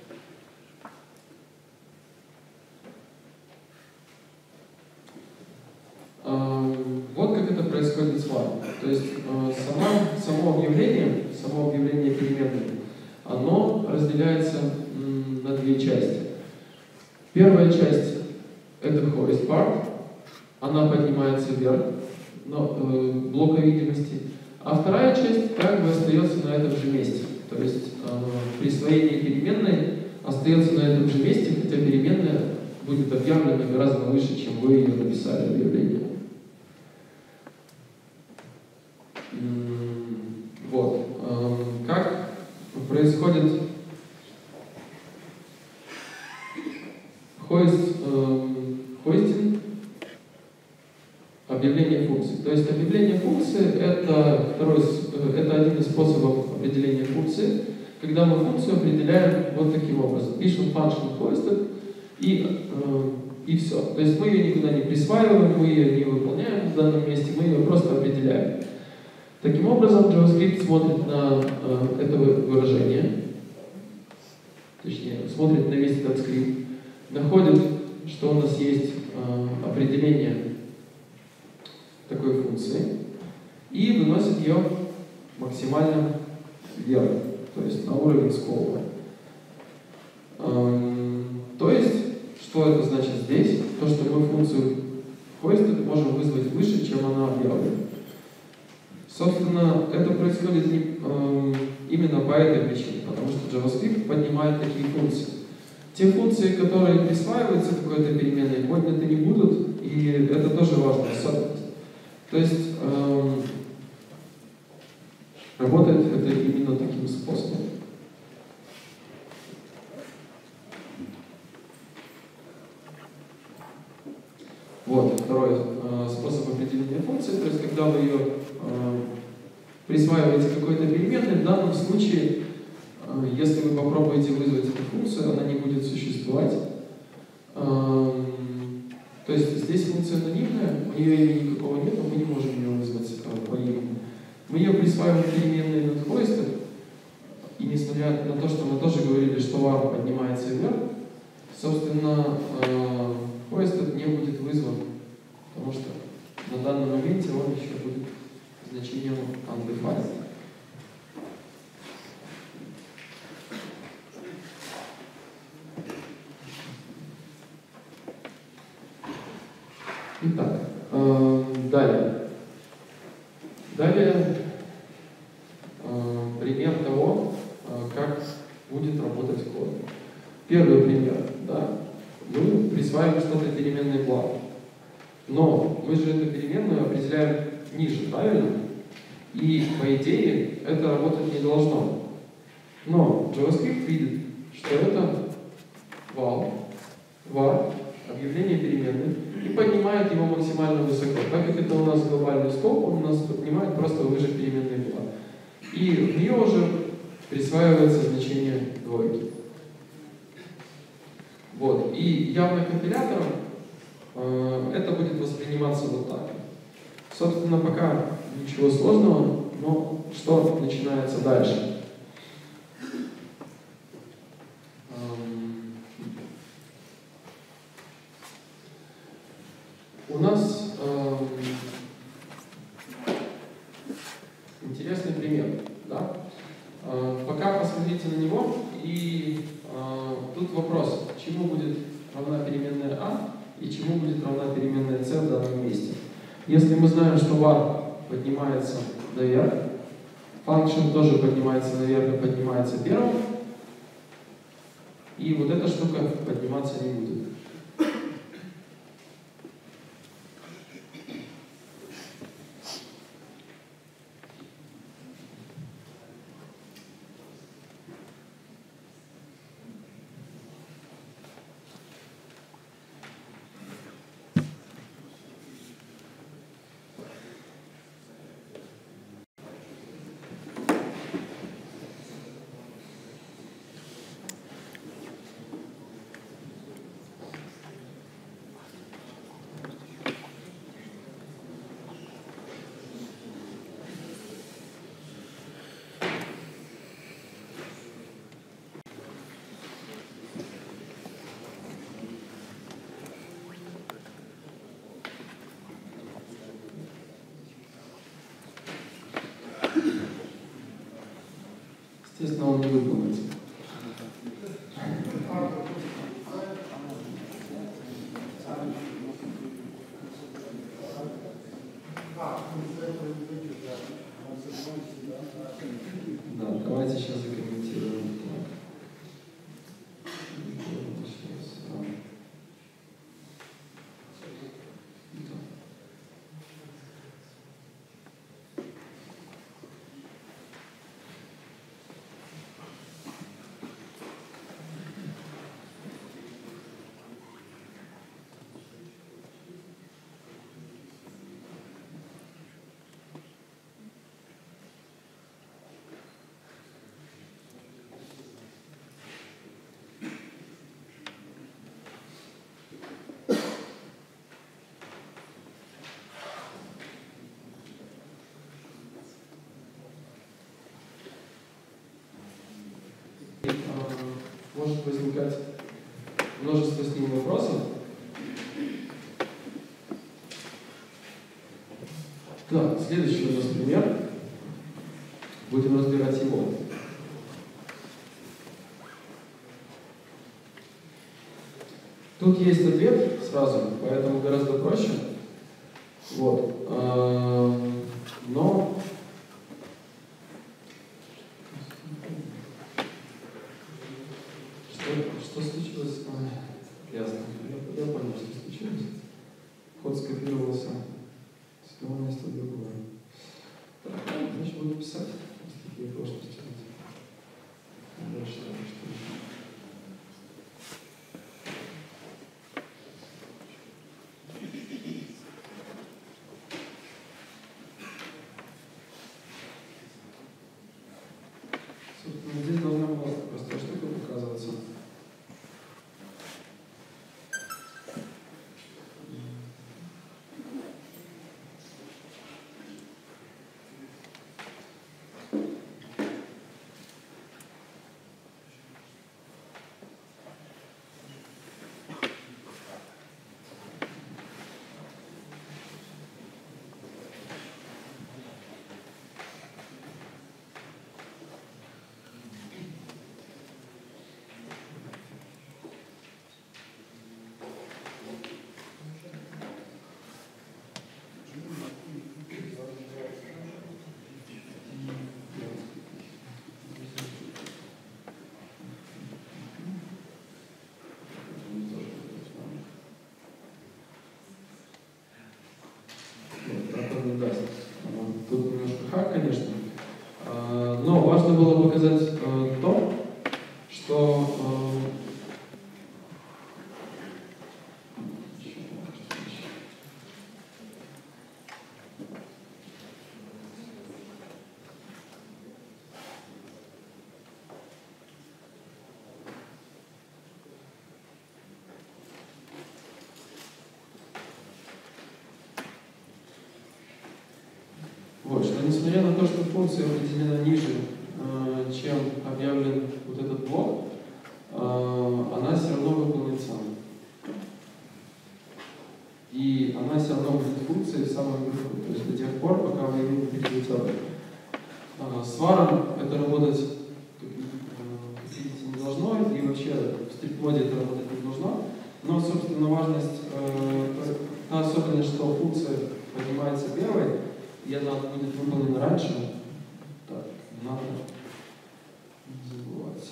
Э, вот как это происходит с var. То есть э, сама, само объявление, само объявление переменной, оно разделяется м, на две части. Первая часть — это hoist part, она поднимается вверх, но, э, блока видимости, а вторая часть как бы остается на этом же месте. То есть э, присвоение переменной остается на этом же месте, хотя переменная будет объявлена гораздо выше, чем вы ее написали в объявлении. Вот. Как происходит hoist, hoisting, объявление функции. То есть объявление функции это, второй, это один из способов определения функции, когда мы функцию определяем вот таким образом. Пишем function hoisted и, и все. То есть мы ее никуда не присваиваем, мы ее не выполняем в данном месте, мы ее просто определяем. Таким образом, JavaScript смотрит на э, это выражение, точнее, смотрит на весь этот скрипт, находит, что у нас есть э, определение такой функции и выносит ее максимально вверх, то есть на уровень скопа. Эм, то есть, что это значит здесь? То, что мы функцию hoisted можем вызвать выше, чем она объявлена. Собственно, это происходит не, э, именно по этой причине, потому что JavaScript поднимает такие функции. Те функции, которые присваиваются какой-то переменной, подняты не будут, и это тоже важная особенность. То есть, э, работает это именно таким способом. Вот, второй э, способ определения функции, то есть когда вы ее э, присваиваете какой-то переменной, в данном случае, э, если вы попробуете вызвать эту функцию, она не будет существовать. Э, то есть здесь функция анонимная, у нее имени никакого нет, мы не можем ее вызвать э, по имени. Мы ее присваиваем переменной над hoisted, и несмотря на то, что мы тоже говорили, что var поднимается вверх, собственно, э, hoisted не будет вызван, потому что на данном моменте он еще будет значением undefined. Итак, э, далее. Далее э, пример того, э, как будет работать код. Первый пример, да. Мы присваиваем что-то переменной плавно. Но мы же эту переменную определяем ниже, правильно? И по идее это работать не должно. Но JavaScript видит, что это val, var, объявление переменной, и поднимает его максимально высоко. Так как это у нас глобальный скоп, он у нас поднимает просто выше переменной var. И в нее уже присваивается значение двойки. Вот. И явно компилятором э, это будет восприниматься вот так. Собственно, пока ничего сложного, но что начинается дальше? Эм, у нас эм, интересный пример. Да? Э, пока посмотрите на него и тут вопрос, чему будет равна переменная a и чему будет равна переменная c в данном месте. Если мы знаем, что var поднимается наверх, function тоже поднимается наверх и поднимается первым, и вот эта штука подниматься не будет. Естественно, он не выполнится. Thank you. э, может возникать множество с ним вопросов. Так, следующий у нас пример. Будем разбирать его. Тут есть ответ сразу, поэтому гораздо проще. Вот. Но что, что случилось? А, ясно. Я, я понял, что случилось. Код скопировался с одного места в другое. Так, значит, буду писать. Такие оплошности. Дальше, что еще? Здесь должна была простая штука показываться. Тут немножко хак, конечно. Но важно было показать то, что Вот, что несмотря на то, что функция определена ниже, э, чем объявлен вот этот блок, э, она все равно выполнится. И она все равно будет функцией в самом верху, то есть до тех пор, пока вы не перейдете об этом. Э, с варом это работать, как видите, не должно, и вообще в стрит-моде это работать не должно. Но, собственно, важность, э, та особенность, что функция поднимается первой, и она будет выполнена раньше. Так, надо не забывать.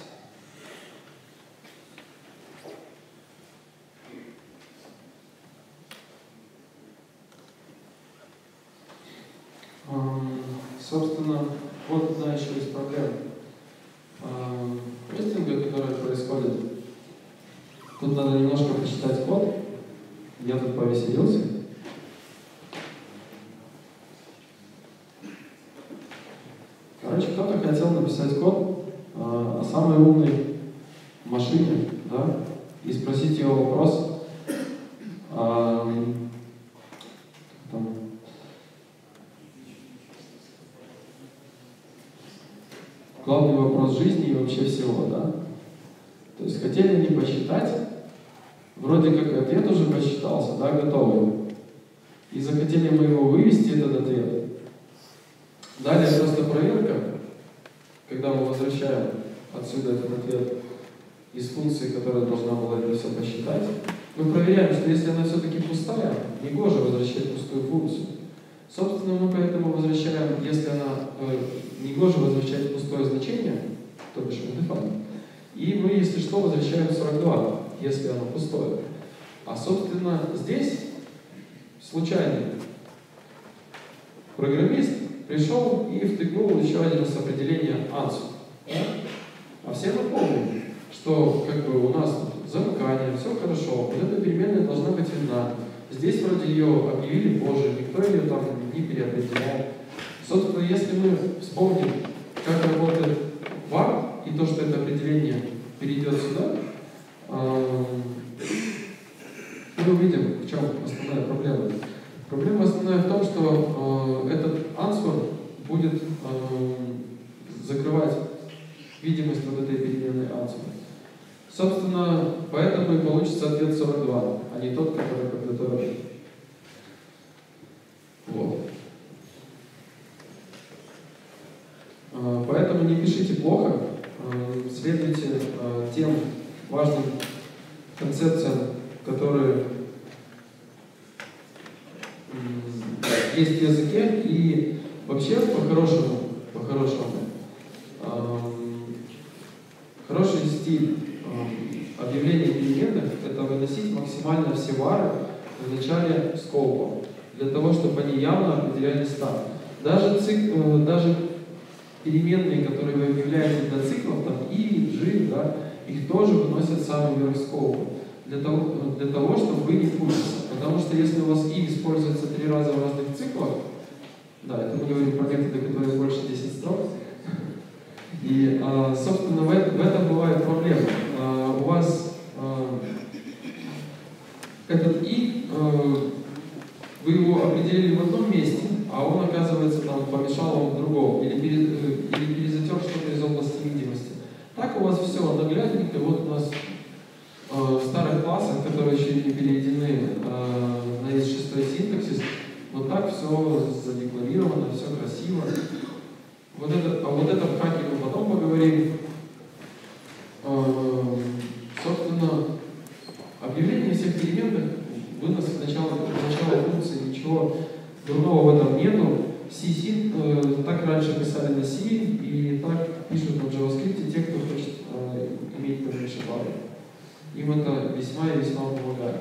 Эм, собственно, вот одна еще из проблем эм, хостинга, которая происходит. Тут надо немножко почитать код. Я тут повеселился. Короче, кто-то хотел написать код э, о самой умной машине, да, и спросить его вопрос, э, там, главный вопрос жизни и вообще всего, да. То есть хотели не посчитать, вроде как ответ уже посчитался, да, готовый. И захотели мы его вывести, этот ответ. Далее просто проверка, когда мы возвращаем отсюда этот ответ из функции, которая должна была это все посчитать, мы проверяем, что если она все-таки пустая, негоже возвращать пустую функцию. Собственно, мы поэтому возвращаем, если она э, негоже возвращать пустое значение, то бишь undefined, и мы, если что, возвращаем сорок два, если оно пустое. А, собственно, здесь случайный программист пришел и втыкнул еще один раз определение answer. Да? А все мы помним, что как бы у нас тут замыкание, все хорошо, вот эта переменная должна быть видна. Здесь вроде ее объявили позже, никто ее там не переопределял. Собственно, если мы вспомним, как работает var, и то, что это определение перейдет сюда, мы увидим, в чем основная проблема. Проблема основная в том, что э, этот answer будет э, закрывать видимость вот этой переменной answer. Собственно, поэтому и получится ответ сорок два, а не тот, который подготовлен. Вот. Поэтому не пишите плохо, следуйте тем важным концепциям, которые есть в языке, и вообще по-хорошему, по-хорошему, хороший стиль объявления переменных — это выносить максимально все вары в начале скопа, для того, чтобы они явно определяли стат. Даже, цик, даже переменные, которые вы объявляете для циклов, там и, g, да, их тоже выносят самый верх скопа, для того, для того, чтобы вы не путались. Потому что если у вас и используется три раза в разных циклах, да, это мы говорим про методы, которые больше десяти строк, и, собственно, в этом, в этом бывает проблема. У вас этот и, вы его определили в одном месте, а он, оказывается, там помешал вам в другом, или, пере, или перезатер что-то из области видимости. Так у вас все наглядненько. Вот у нас в старых классах, которые еще не переведены на эй эс шесть синтаксис, вот так все задекларировано, все красиво. Вот это, а вот это в хаке мы потом поговорим. Собственно, объявление всех переменных, вынос начала, начала функции, ничего дурного в этом нету. C, C, э, так раньше писали на C, и так пишут на JavaScript те, кто хочет э, иметь поменьше пары. Им это весьма и весьма помогает.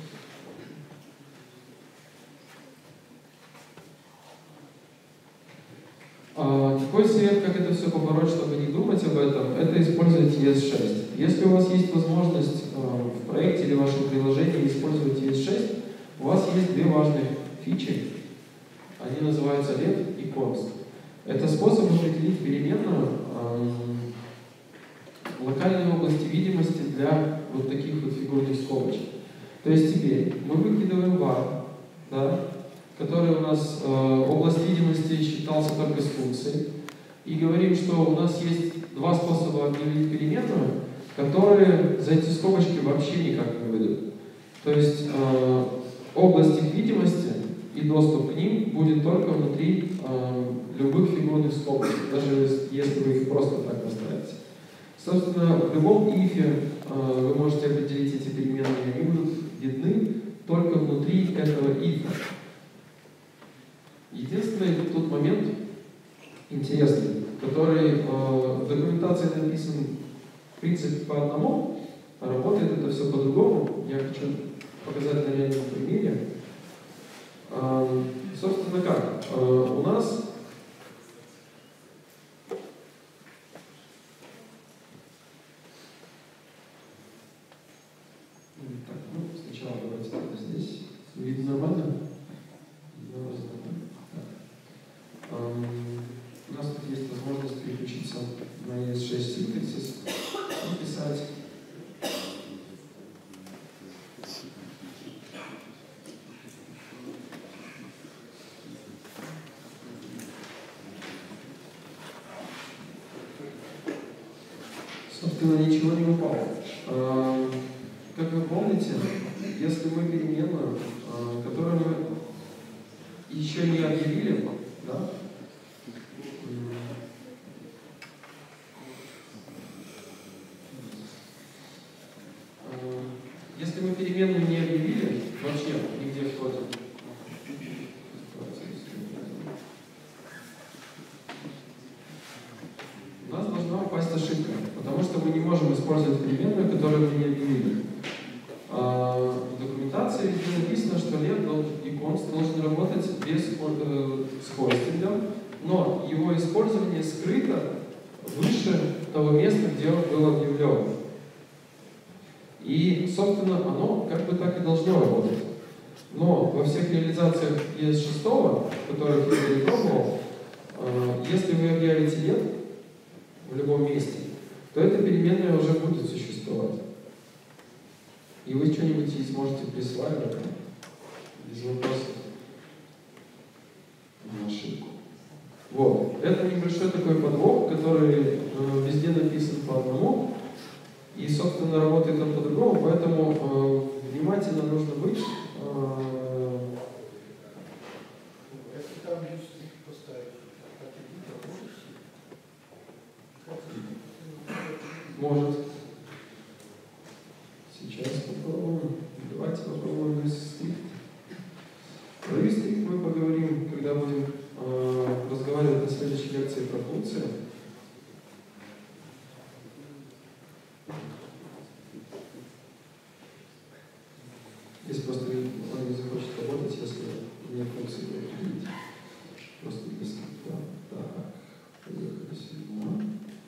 А, такой совет, как это все побороть, чтобы не думать об этом, это использовать и эс шесть. Если у вас есть возможность э, в проекте или в вашем приложении использовать и эс шесть, у вас есть две важные фичи. Они называются let и const. Это способ определить переменную э, локальной области видимости для вот таких вот фигурных скобочек. То есть теперь мы выкидываем var, да, который у нас э, область видимости считался только с функцией, и говорим, что у нас есть два способа объявить переменную, которые за эти скобочки вообще никак не выйдут. То есть э, область их видимости и доступ к ним будет только внутри э, любых фигурных скобочек, даже если вы их просто так поставите. Собственно, в любом ифе э, вы можете определить эти переменные, они будут видны только внутри этого ифа. Единственный тут момент интересный, который э, в документации написан в принципе по одному, а работает это все по-другому. Я хочу показать на реальном примере. Э, собственно как? Э, у нас так, ну, сначала давайте это здесь. Видно нормально? У нас тут есть возможность переключиться на и эс шесть синтаксис и писать. Собственно, ничего не упало. Как вы помните, если мы переменную, которую мы еще не объявили, да? Если мы переменную не объявили, вообще нигде в коде, у нас должна упасть ошибка, потому что мы не можем использовать переменную, которую мы не объявили. В документации везде написано, что let и const должен работать без, э, с хостингом, но его использование скрыто выше того места, где он был объявлен. И, собственно, оно как бы так и должно работать. Но во всех реализациях и эс шесть, которых я не пробовал, э, если вы объявите let в любом месте, то эта переменная уже будет существовать. И вы что-нибудь ей сможете присваивать без вопросов на ошибку. Вот. Это небольшой такой подвох, который э, везде везде написан по одному, и, собственно, работает он по-другому, поэтому э, внимательно нужно быть. Э, Если там hoisting поставить, как и может. Сейчас попробуем. Давайте попробуем hoisting. Про hoisting мы поговорим, когда будем э, разговаривать на следующей лекции про функции. Здесь просто он не захочет работать, если нет функции определить. Просто без скрипта. Так, поехали сюда.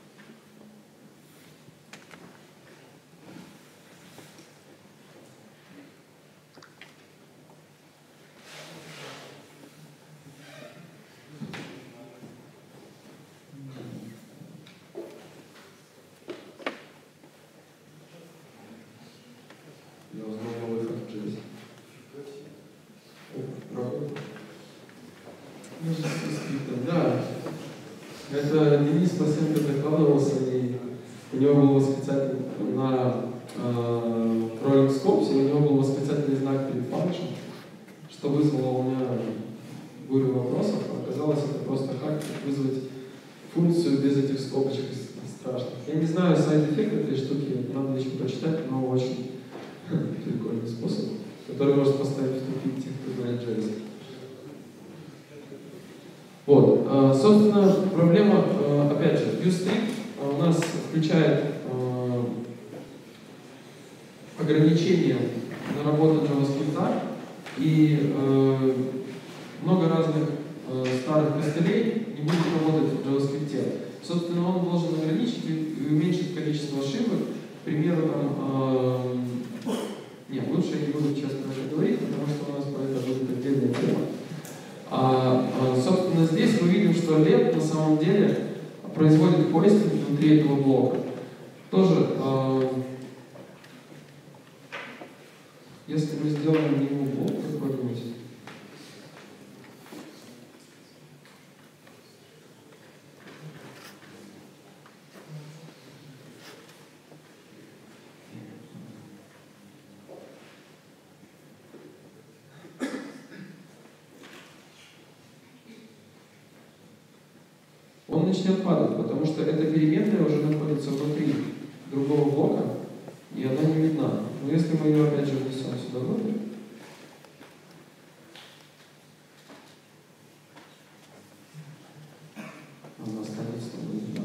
Я узнал новый ход в джейс. Правда? Да. Это Денис Пасенко докладывался, и у него был восклицательный на э, Rolling Scopes, и у него был восклицательный знак перед function, что вызвало у меня бурю вопросов. Оказалось, это просто хак, как вызвать функцию без этих скобочек страшных. Я не знаю сайд-эффект этой штуки, надо еще прочитать, но очень прикольный способ, который может поставить в тупик тех, кто знает джейс. Вот, собственно, проблема, опять же, viewString у нас включает ограничения на работу JavaScript и много разных старых костылей не будет работать в JavaScript. Собственно, он должен ограничить и уменьшить количество ошибок. К примеру, там, нет, лучше я не буду, честно говорить, потому что у нас про это будет отдельная тема. А, собственно, здесь мы видим, что лет на самом деле производит hoisting внутри этого блока. Тоже, э, если мы сделаем ему блок какой-нибудь, он начнет падать, потому что эта переменная уже находится внутри другого блока, и она не видна. Но если мы ее опять же внесем сюда внутрь, она останется видна.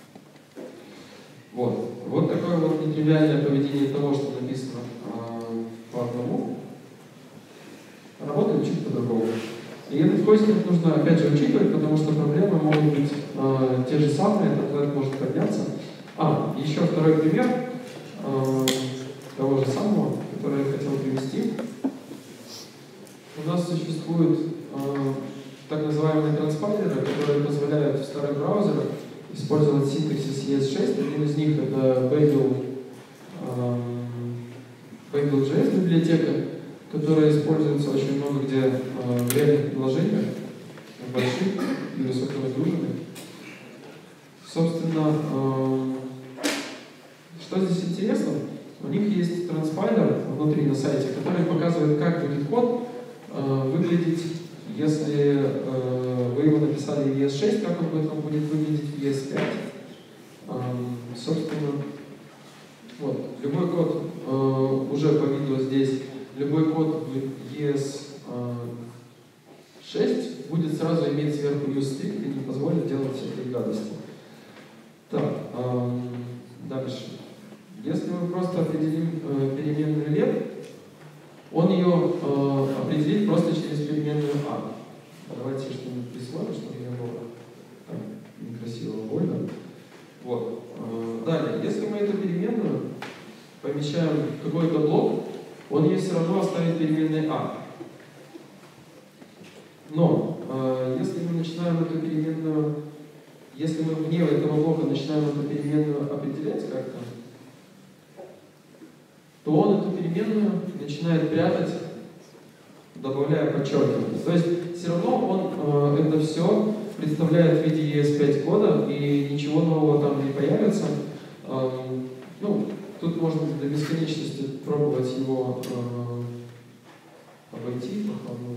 Вот. Вот такое вот нетривиальное поведение того, что написано э, по одному, работает чуть по-другому. И этот hoisting нужно опять же учитывать, потому что проблемы могут быть э, те же самые, этот флэт может подняться. А, еще второй пример э, того же самого, который я хотел привести. У нас существуют э, так называемые транспайлеры, которые позволяют в старых браузерах использовать синтаксис и эс шесть. Один из них это Babel, э, Babel.js библиотека, которая используется очень много где э, в реальных приложениях, больших и высоконагруженных. Собственно, э, что здесь интересно? У них есть транспайлер внутри на сайте, который показывает, как будет код э, выглядеть, если э, вы его написали в и эс шесть, как он будет, он будет выглядеть в и эс пять. Э, собственно, вот, любой код э, уже по виду здесь. Любой код в и эс шесть будет сразу иметь сверху useString и не позволит делать всякие гадости. Так, э, дальше. Если мы просто определим э, переменную left, он ее э, определит просто через переменную a. Давайте что-нибудь присвоим, чтобы не было так некрасиво больно. Вот. Э, далее, если мы эту переменную помещаем в какой-то блок, он ей все равно оставит переменной а. Но э, если мы начинаем эту переменную, если мы вне этого блока начинаем эту переменную определять как-то, то он эту переменную начинает прятать, добавляя подчеркивание. То есть все равно он э, это все представляет в виде и эс пять кода, и ничего нового там не появится. Ну, тут можно до бесконечности пробовать его обойти.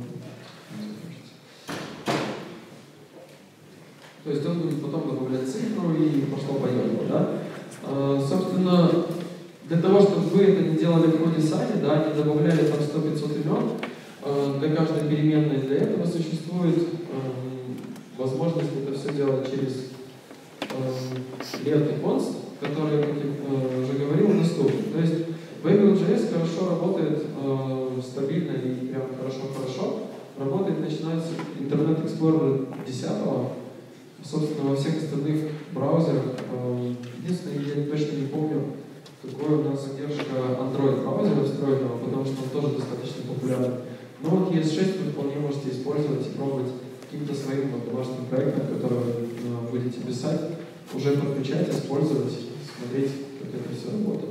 То есть он будет потом добавлять цифру и пошло-поехало, да? Собственно, для того, чтобы вы это не делали в коде сами, да, не добавляли там сто-пятьсот имен, для каждой переменной для этого существует возможность это все делать через ленту const, который, как я уже говорил, доступен. То есть Babel.js хорошо работает, стабильно и прям хорошо-хорошо. Работает, начинается Internet Explorer десять. Собственно, во всех остальных браузерах. Единственное, я точно не помню, какой у нас задержка Android браузера встроенного, потому что он тоже достаточно популярен. Но вот и эс шесть вы вполне можете использовать и пробовать каким-то своим вот, домашним проектом, который вы э, будете писать, уже подключать, использовать, смотреть, как это все работает.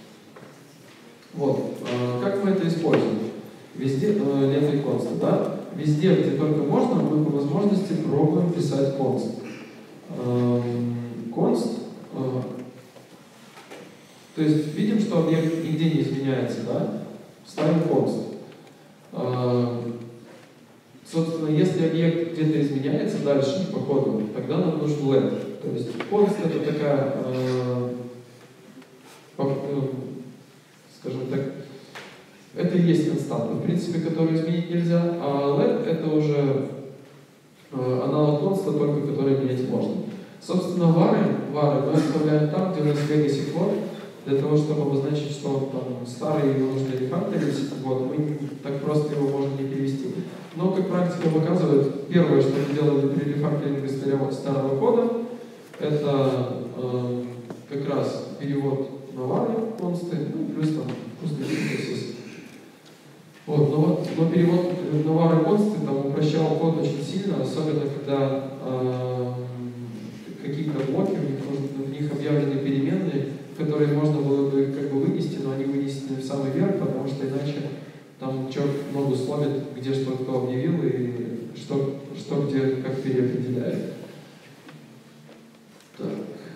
Вот. Э, как мы это используем? Везде, э, лентой const, да? Везде, где только можно, мы по возможности пробуем писать const. Э, const, э, то есть видим, что объект нигде не изменяется, да? Ставим const. Собственно, если объект где-то изменяется дальше по коду, тогда нам нужен let. То есть const это такая, э, скажем так, это и есть константа, в принципе, которую изменить нельзя, а let это уже э, аналог const, только который менять можно. Собственно, вары, вары мы оставляем там, где у нас legacy код, для того, чтобы обозначить, что он там старый, его нужно рефакторить, вот, мы так просто его можем не перевести. Но, как практика показывает, первое, что мы делали при рефакторинге старого кода, это э, как раз перевод на вары, консты, ну, плюс там пусть вот, но, но перевод на вары консты там упрощал код очень сильно, особенно когда э, какие-то блоки, в них объявлены переменные, которые можно было бы как бы вынести, но они вынесены в самый верх, потому что иначе там черт ногу сломит, где что кто объявил и что, что где как переопределяет. Так.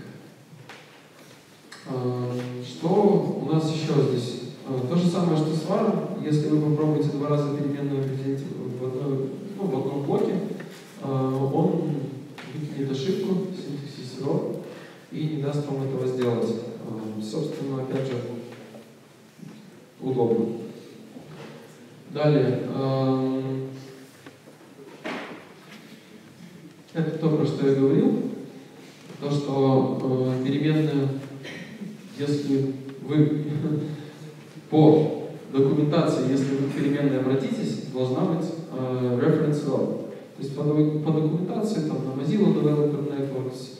А, что у нас еще здесь? А, то же самое, что с варом. Если вы попробуете два раза переменную определить в, одной, ну, в одном блоке, а, он выкинет ошибку, синтаксис error, и не даст вам этого сделать. Собственно, опять же, удобно. Далее. Это то, про что я говорил. То, что переменная, если вы по документации, если вы к переменной обратитесь, должна быть reference error. То есть по, по документации, там, на Mozilla Developer Networks,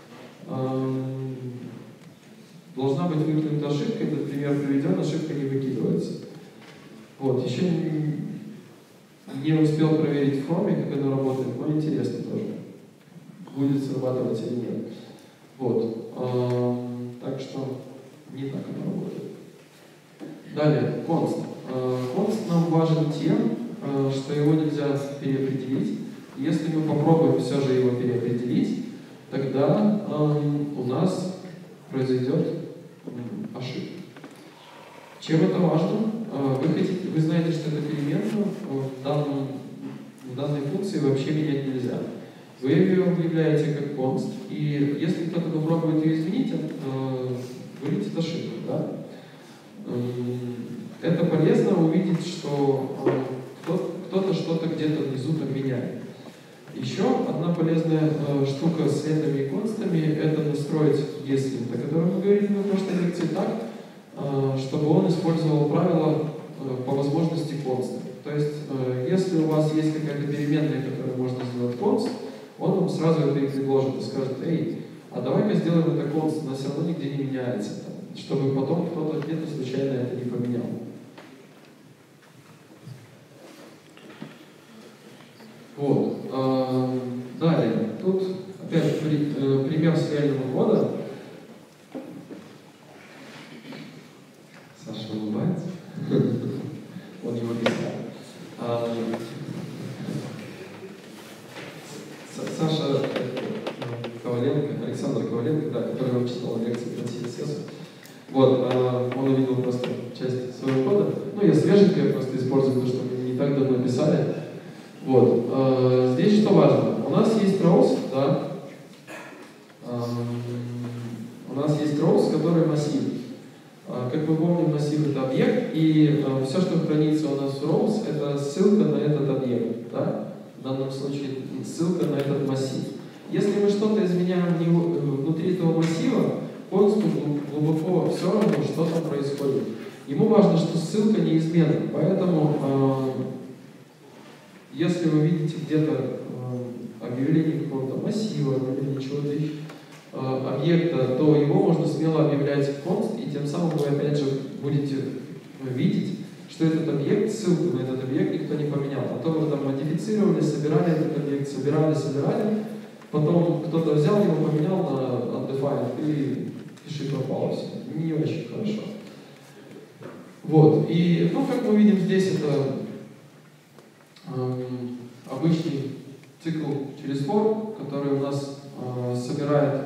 должна быть выкинута ошибка, этот пример приведен, ошибка не выкидывается. Вот, еще не, не успел проверить в Chrome, как оно работает, но интересно тоже, будет срабатывать или нет. Вот, э, так что не так оно работает. Далее, const. Э, const нам важен тем, э, что его нельзя переопределить. Если мы попробуем все же его переопределить, тогда э, у нас произойдет ошибка. Чем это важно? Вы, хотите, вы знаете, что эту переменную в, данном, в данной функции вообще менять нельзя. Вы ее объявляете как const, и если кто-то попробует ее изменить, вылетит ошибка. Да? Это полезно увидеть, что кто-то что-то где-то внизу там меняет. Еще одна полезная э, штука с лентами и констами — это настроить если, о котором мы говорили на прошлой лекции, так, э, чтобы он использовал правила э, по возможности конста. То есть, э, если у вас есть какая-то переменная, которую можно сделать const, он вам сразу это и предложит и скажет: эй, а давай-ка сделаем это const, но все равно нигде не меняется, там, чтобы потом кто-то где-то случайно это не поменял. Вот. Далее, тут опять при, э, пример с реального кода. Саша улыбается. Он его писал. Саша Вот, э, он увидел просто часть своего кода. Ну, я свеженькое просто использую, потому что мы не так давно писали. Вот. Э, здесь что важно? У нас есть rows, да? Э, у нас есть rows, который массив. Э, как мы помним, массив — это объект, и э, все, что хранится у нас в rows, это ссылка на этот объект, да? В данном случае ссылка на этот массив. Если мы что-то изменяем внутри этого массива, пользователю глубоко все равно, что там происходит. Ему важно, что ссылка неизменна. Поэтому, э, если вы видите где-то э, объявление какого-то массива или чего-то э, объекта, то его можно смело объявлять const, и тем самым вы опять же будете видеть, что этот объект, ссылку на этот объект никто не поменял. А то вы там модифицировали, собирали этот объект, собирали, собирали, потом кто-то взял его, поменял на undefined и пиши пропало все. Не очень хорошо. Вот. И, ну, как мы видим здесь, это э, обычный цикл через for, который у нас э, собирает,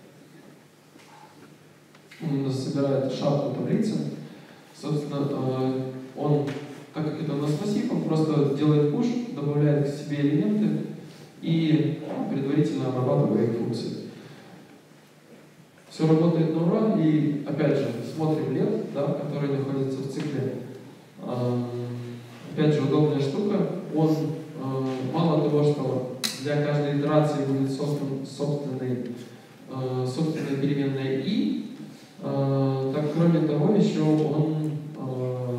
он у нас собирает шапку таблицы. Собственно, э, он, так как это у нас массив, он просто делает push, добавляет к себе элементы и ну, предварительно обрабатывает их функции. Все работает на ура, и опять же смотрим лет, да, который находится в цикле. Э, опять же удобная штука. Он э, мало того, что для каждой итерации будет создан собственный, э, собственная переменная i, э, так кроме того еще он э,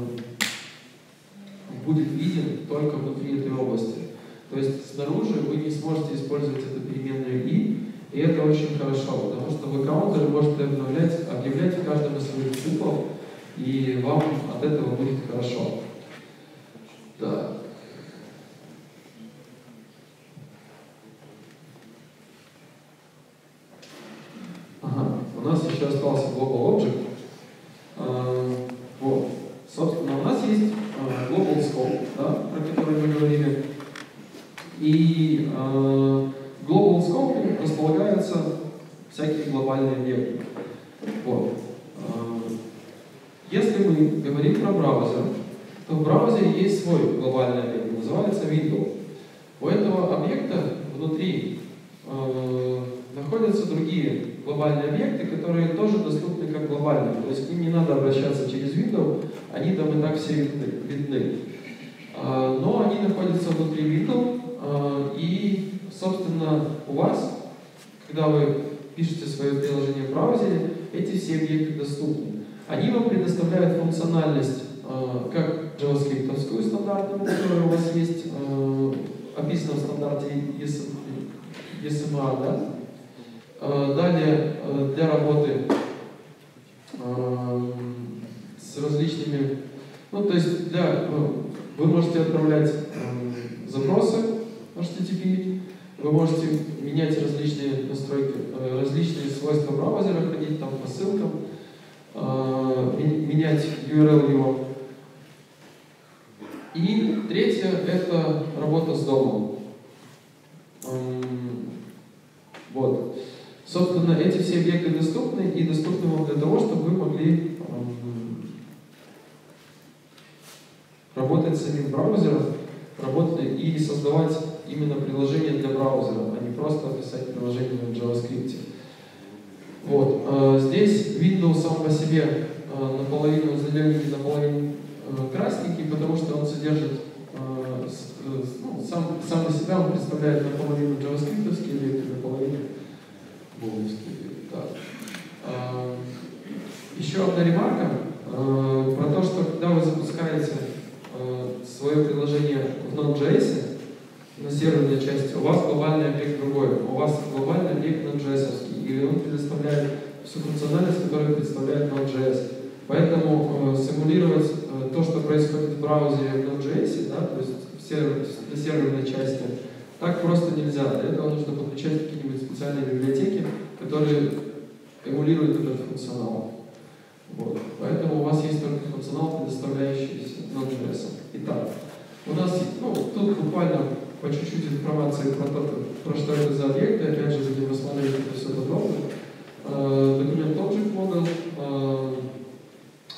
будет виден только внутри этой области. То есть снаружи вы не сможете использовать эту переменную i. И это очень хорошо, потому что вы каунтеры можете обновлять, объявлять в каждом из своих циклов, и вам от этого будет хорошо. Так. Ага. У нас еще остался global object. А, вот. Собственно, у нас есть а, global scope, да, про который мы говорили. И а, global scope располагаются всякие глобальные объекты. Вот. Если мы говорим про браузер, то в браузере есть свой глобальный объект, называется window. У этого объекта внутри э, находятся другие глобальные объекты, которые тоже доступны как глобальные. То есть к ним не надо обращаться через window, они там и так все видны. видны. Э, но они находятся внутри window, э, и собственно, у вас, когда вы пишете свое приложение в браузере, эти все объекты доступны. Они вам предоставляют функциональность э, как JavaScript-овскую стандартную, которая у вас есть, э, описана в стандарте эс эм ар, да? э, далее, э, для работы э, с различными, ну, то есть для, э, вы можете отправлять э, запросы эйч ти ти пи, вы можете менять различные настройки, различные свойства браузера, ходить там по ссылкам, менять ю ар эл его. И третье — это работа с домом. Вот. Собственно, эти все объекты доступны, и доступны вам для того, чтобы вы могли работать с самим браузером, работать и создавать именно приложение для браузера, а не просто писать приложение в JavaScript. Вот. Здесь Windows сам по себе наполовину зелененький, наполовину красненький, потому что он содержит, ну, сам, сам на себя он представляет наполовину JavaScript-овские объекты, наполовину бубновские объекты. Так. Еще одна ремарка про то, что когда вы запускаете свое приложение в Node.js, на серверной части, у вас глобальный объект другой, у вас глобальный объект Node.js-овский, или он предоставляет всю функциональность, которую представляет Node.js. Поэтому э, симулировать э, то, что происходит в браузере в Node.js, да, то есть в сервер, на серверной части, так просто нельзя. Для этого нужно подключать какие-нибудь специальные библиотеки, которые эмулируют этот функционал. Вот. Поэтому у вас есть только функционал, предоставляющийся Node.js. Итак, у нас, ну, тут буквально по чуть-чуть информации про, то, про что это за объекты, опять же, будем рассматривать это все подробно. Документ Object Model,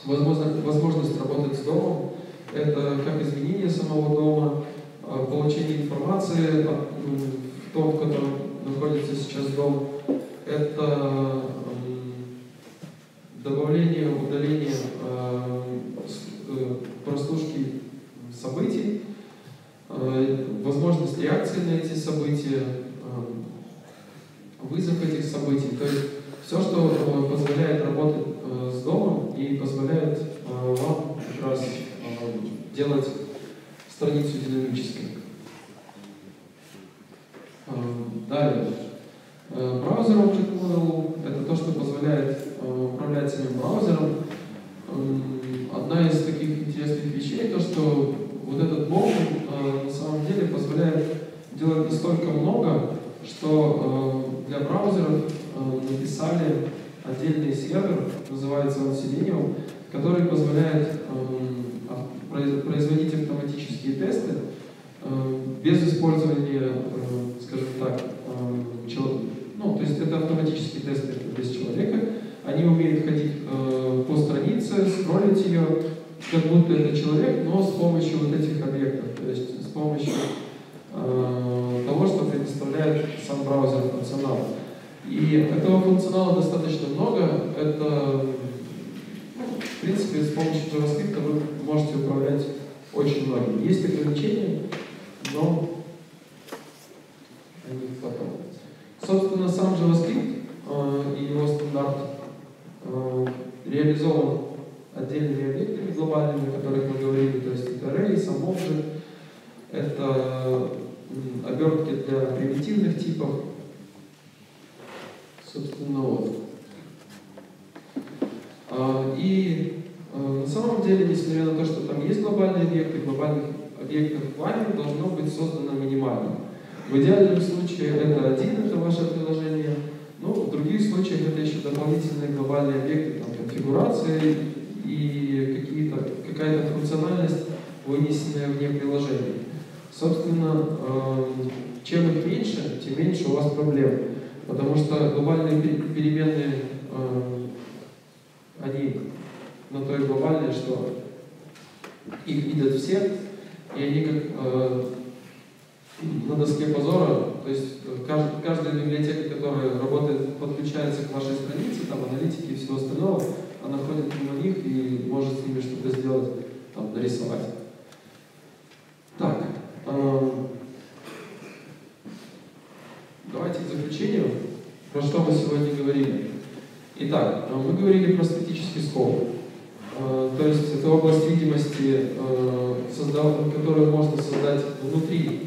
возможно, возможность работать с домом, это как изменение самого дома, получение информации о том, в котором находится сейчас дом, это добавление, удаление прослушки событий, возможность реакции на эти события, вызов этих событий. То есть все, что позволяет работать с домом и позволяет вам как раз делать страницу динамической. Далее. Браузер Object Model — это то, что позволяет управлять самим браузером. Одна из таких интересных вещей — то, что вот этот бот на самом деле позволяет делать настолько много, что для браузеров написали отдельный сервер, называется он Selenium, который позволяет производить автоматические тесты без использования, скажем так, ну, то есть это автоматические тесты без человека. Они умеют ходить по странице, скроллить ее, как будто это человек, но с помощью вот этих объектов, то есть с помощью того, что предоставляет сам браузер функционал. И этого функционала достаточно много. Это, ну, в принципе, с помощью JavaScript вы можете управлять очень многим. Есть ограничения, но они потом. Собственно, сам JavaScript э, и его стандарт э, реализован отдельными объектами глобальными, о которых мы говорили, то есть это array, самых, это э, обертки для примитивных типов. Собственно, вот. А, и а, на самом деле, несмотря на то, что там есть глобальные объекты, глобальных объектов вами должно быть создано минимально. В идеальном случае это один, это ваше приложение, но в других случаях это еще дополнительные глобальные объекты, там, конфигурации и какие-то, какая-то функциональность, вынесенная вне приложения. Собственно, чем их меньше, тем меньше у вас проблем. Потому что глобальные переменные, они на то и глобальные, что их видят все, и они как на доске позора, то есть каждая, каждая библиотека, которая работает, подключается к вашей странице, там аналитики и всего остального, она ходит мимо них и может с ними что-то сделать, там, нарисовать. Так, э, давайте к заключению, про что мы сегодня говорили. Итак, мы говорили про статический скоп, э, то есть это область видимости, э, создав, которую можно создать внутри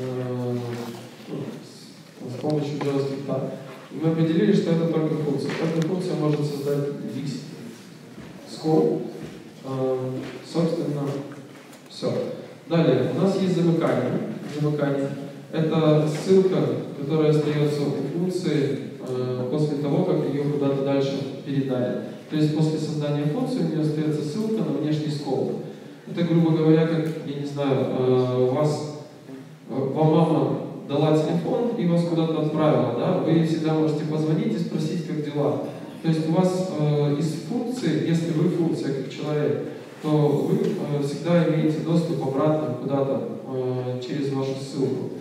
с помощью JavaScript. Мы определили, что это только функция. Только функция может создать весь скоп. Собственно, все. Далее, у нас есть замыкание. Замыкание. Это ссылка, которая остается у функции после того, как ее куда-то дальше передали. То есть после создания функции у нее остается ссылка на внешний скоп. Это, грубо говоря, как, я не знаю, у вас вам мама дала телефон и вас куда-то отправила, да? Вы всегда можете позвонить и спросить, как дела. То есть у вас э, из функции, если вы функция как человек, то вы э, всегда имеете доступ обратно куда-то э, через вашу ссылку.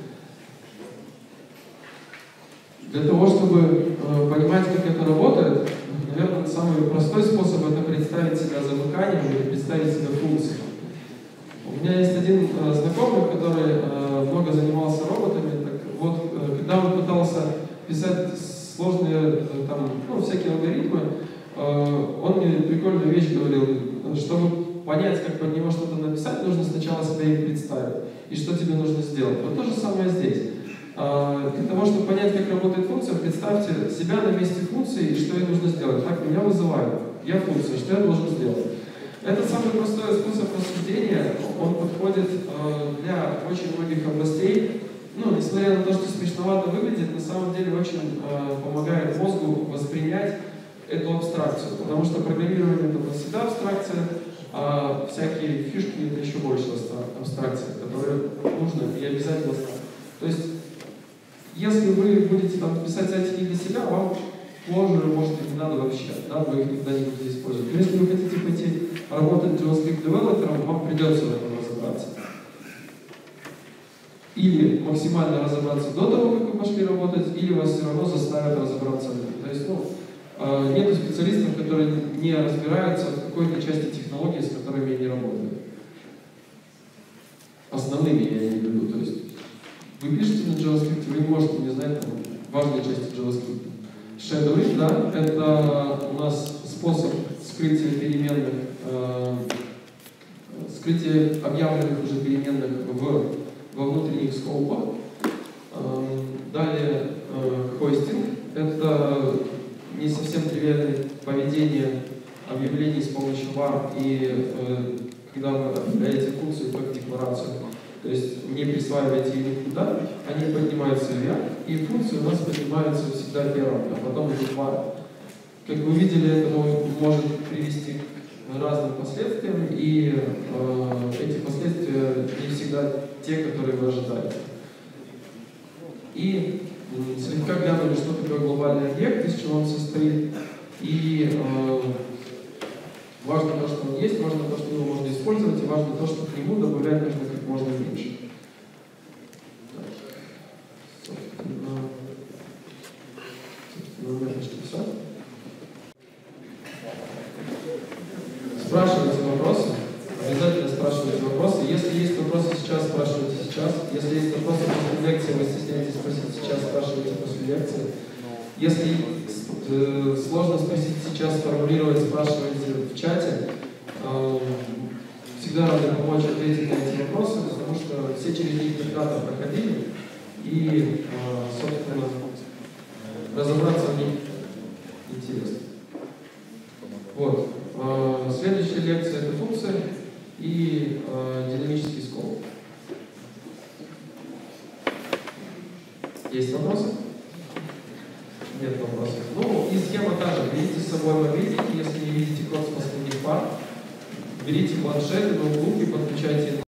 Для того, чтобы э, понимать, как это работает, наверное, самый простой способ это представить себя замыканием или представить себя функцией. У меня есть один э, знакомый, который э, много занимался роботами. Так вот, э, когда он пытался писать сложные э, там, ну, всякие алгоритмы, э, он мне прикольную вещь говорил. Чтобы понять, как под него что-то написать, нужно сначала себя им представить. И что тебе нужно сделать. Вот то же самое здесь. Э, для того, чтобы понять, как работает функция, представьте себя на месте функции и что ей нужно сделать. Так, меня вызывают. Я функция. Что я должен сделать? Это самый простой способ рассуждения, он подходит э, для очень многих областей. Ну, несмотря на то, что смешновато выглядит, на самом деле очень э, помогает мозгу воспринять эту абстракцию. Потому что программирование это всегда абстракция, а всякие фишки это еще больше абстракция, которая нужно и обязательно знать. То есть, если вы будете там писать сайтики для себя, вам Clojure, может, не надо вообще, да, вы их никогда не будете использовать. Но если вы хотите пойти работать JavaScript-девелопером, вам придется в этом разобраться. Или максимально разобраться до того, как вы пошли работать, или вас все равно заставят разобраться. То есть, ну, нет специалистов, которые не разбираются в какой-то части технологии, с которыми они работают. Основными я имею в виду. То есть, вы пишете на JavaScript, вы не можете не знать там, важные части JavaScript. Shadowing, да, это у нас способ скрытия переменных, э, скрытия объявленных уже переменных в, во внутренних скопах. Э, далее, э, hoisting, это не совсем тривиальное поведение объявлений с помощью var, и э, когда вы объявляете функцию как декларацию, то есть не присваиваете ее никуда, они поднимаются вверх, и функции у нас поднимаются всегда первым, а потом идут var. Как вы видели, это может привести к разным последствиям, и э, эти последствия не всегда те, которые вы ожидаете. И э, слегка глянули, что такое глобальный объект, из чего он состоит, и э, важно то, что он есть, важно то, что его можно использовать, и важно то, что к нему добавлять нужно как можно меньше. Так. Собственно, собственно, у меня почти все. Спрашивайте вопросы. Обязательно спрашивайте вопросы. Если есть вопросы сейчас, спрашивайте сейчас. Если есть вопросы после лекции, вы стесняетесь спросить сейчас, спрашивайте после лекции. Если э, сложно спросить сейчас, сформулировать, спрашивайте в чате. Э, всегда рады помочь ответить на эти вопросы, потому что все через них когда-то проходили. И, э, собственно, разобраться в них интересно. Вот. Э, следующая лекция — это функция и э, динамический скоп. Есть вопросы? Нет вопросов. Ну и схема та же. Берите с собой мобильники, если не видите код с последних пар. Берите планшеты, ноутбуки, подключайте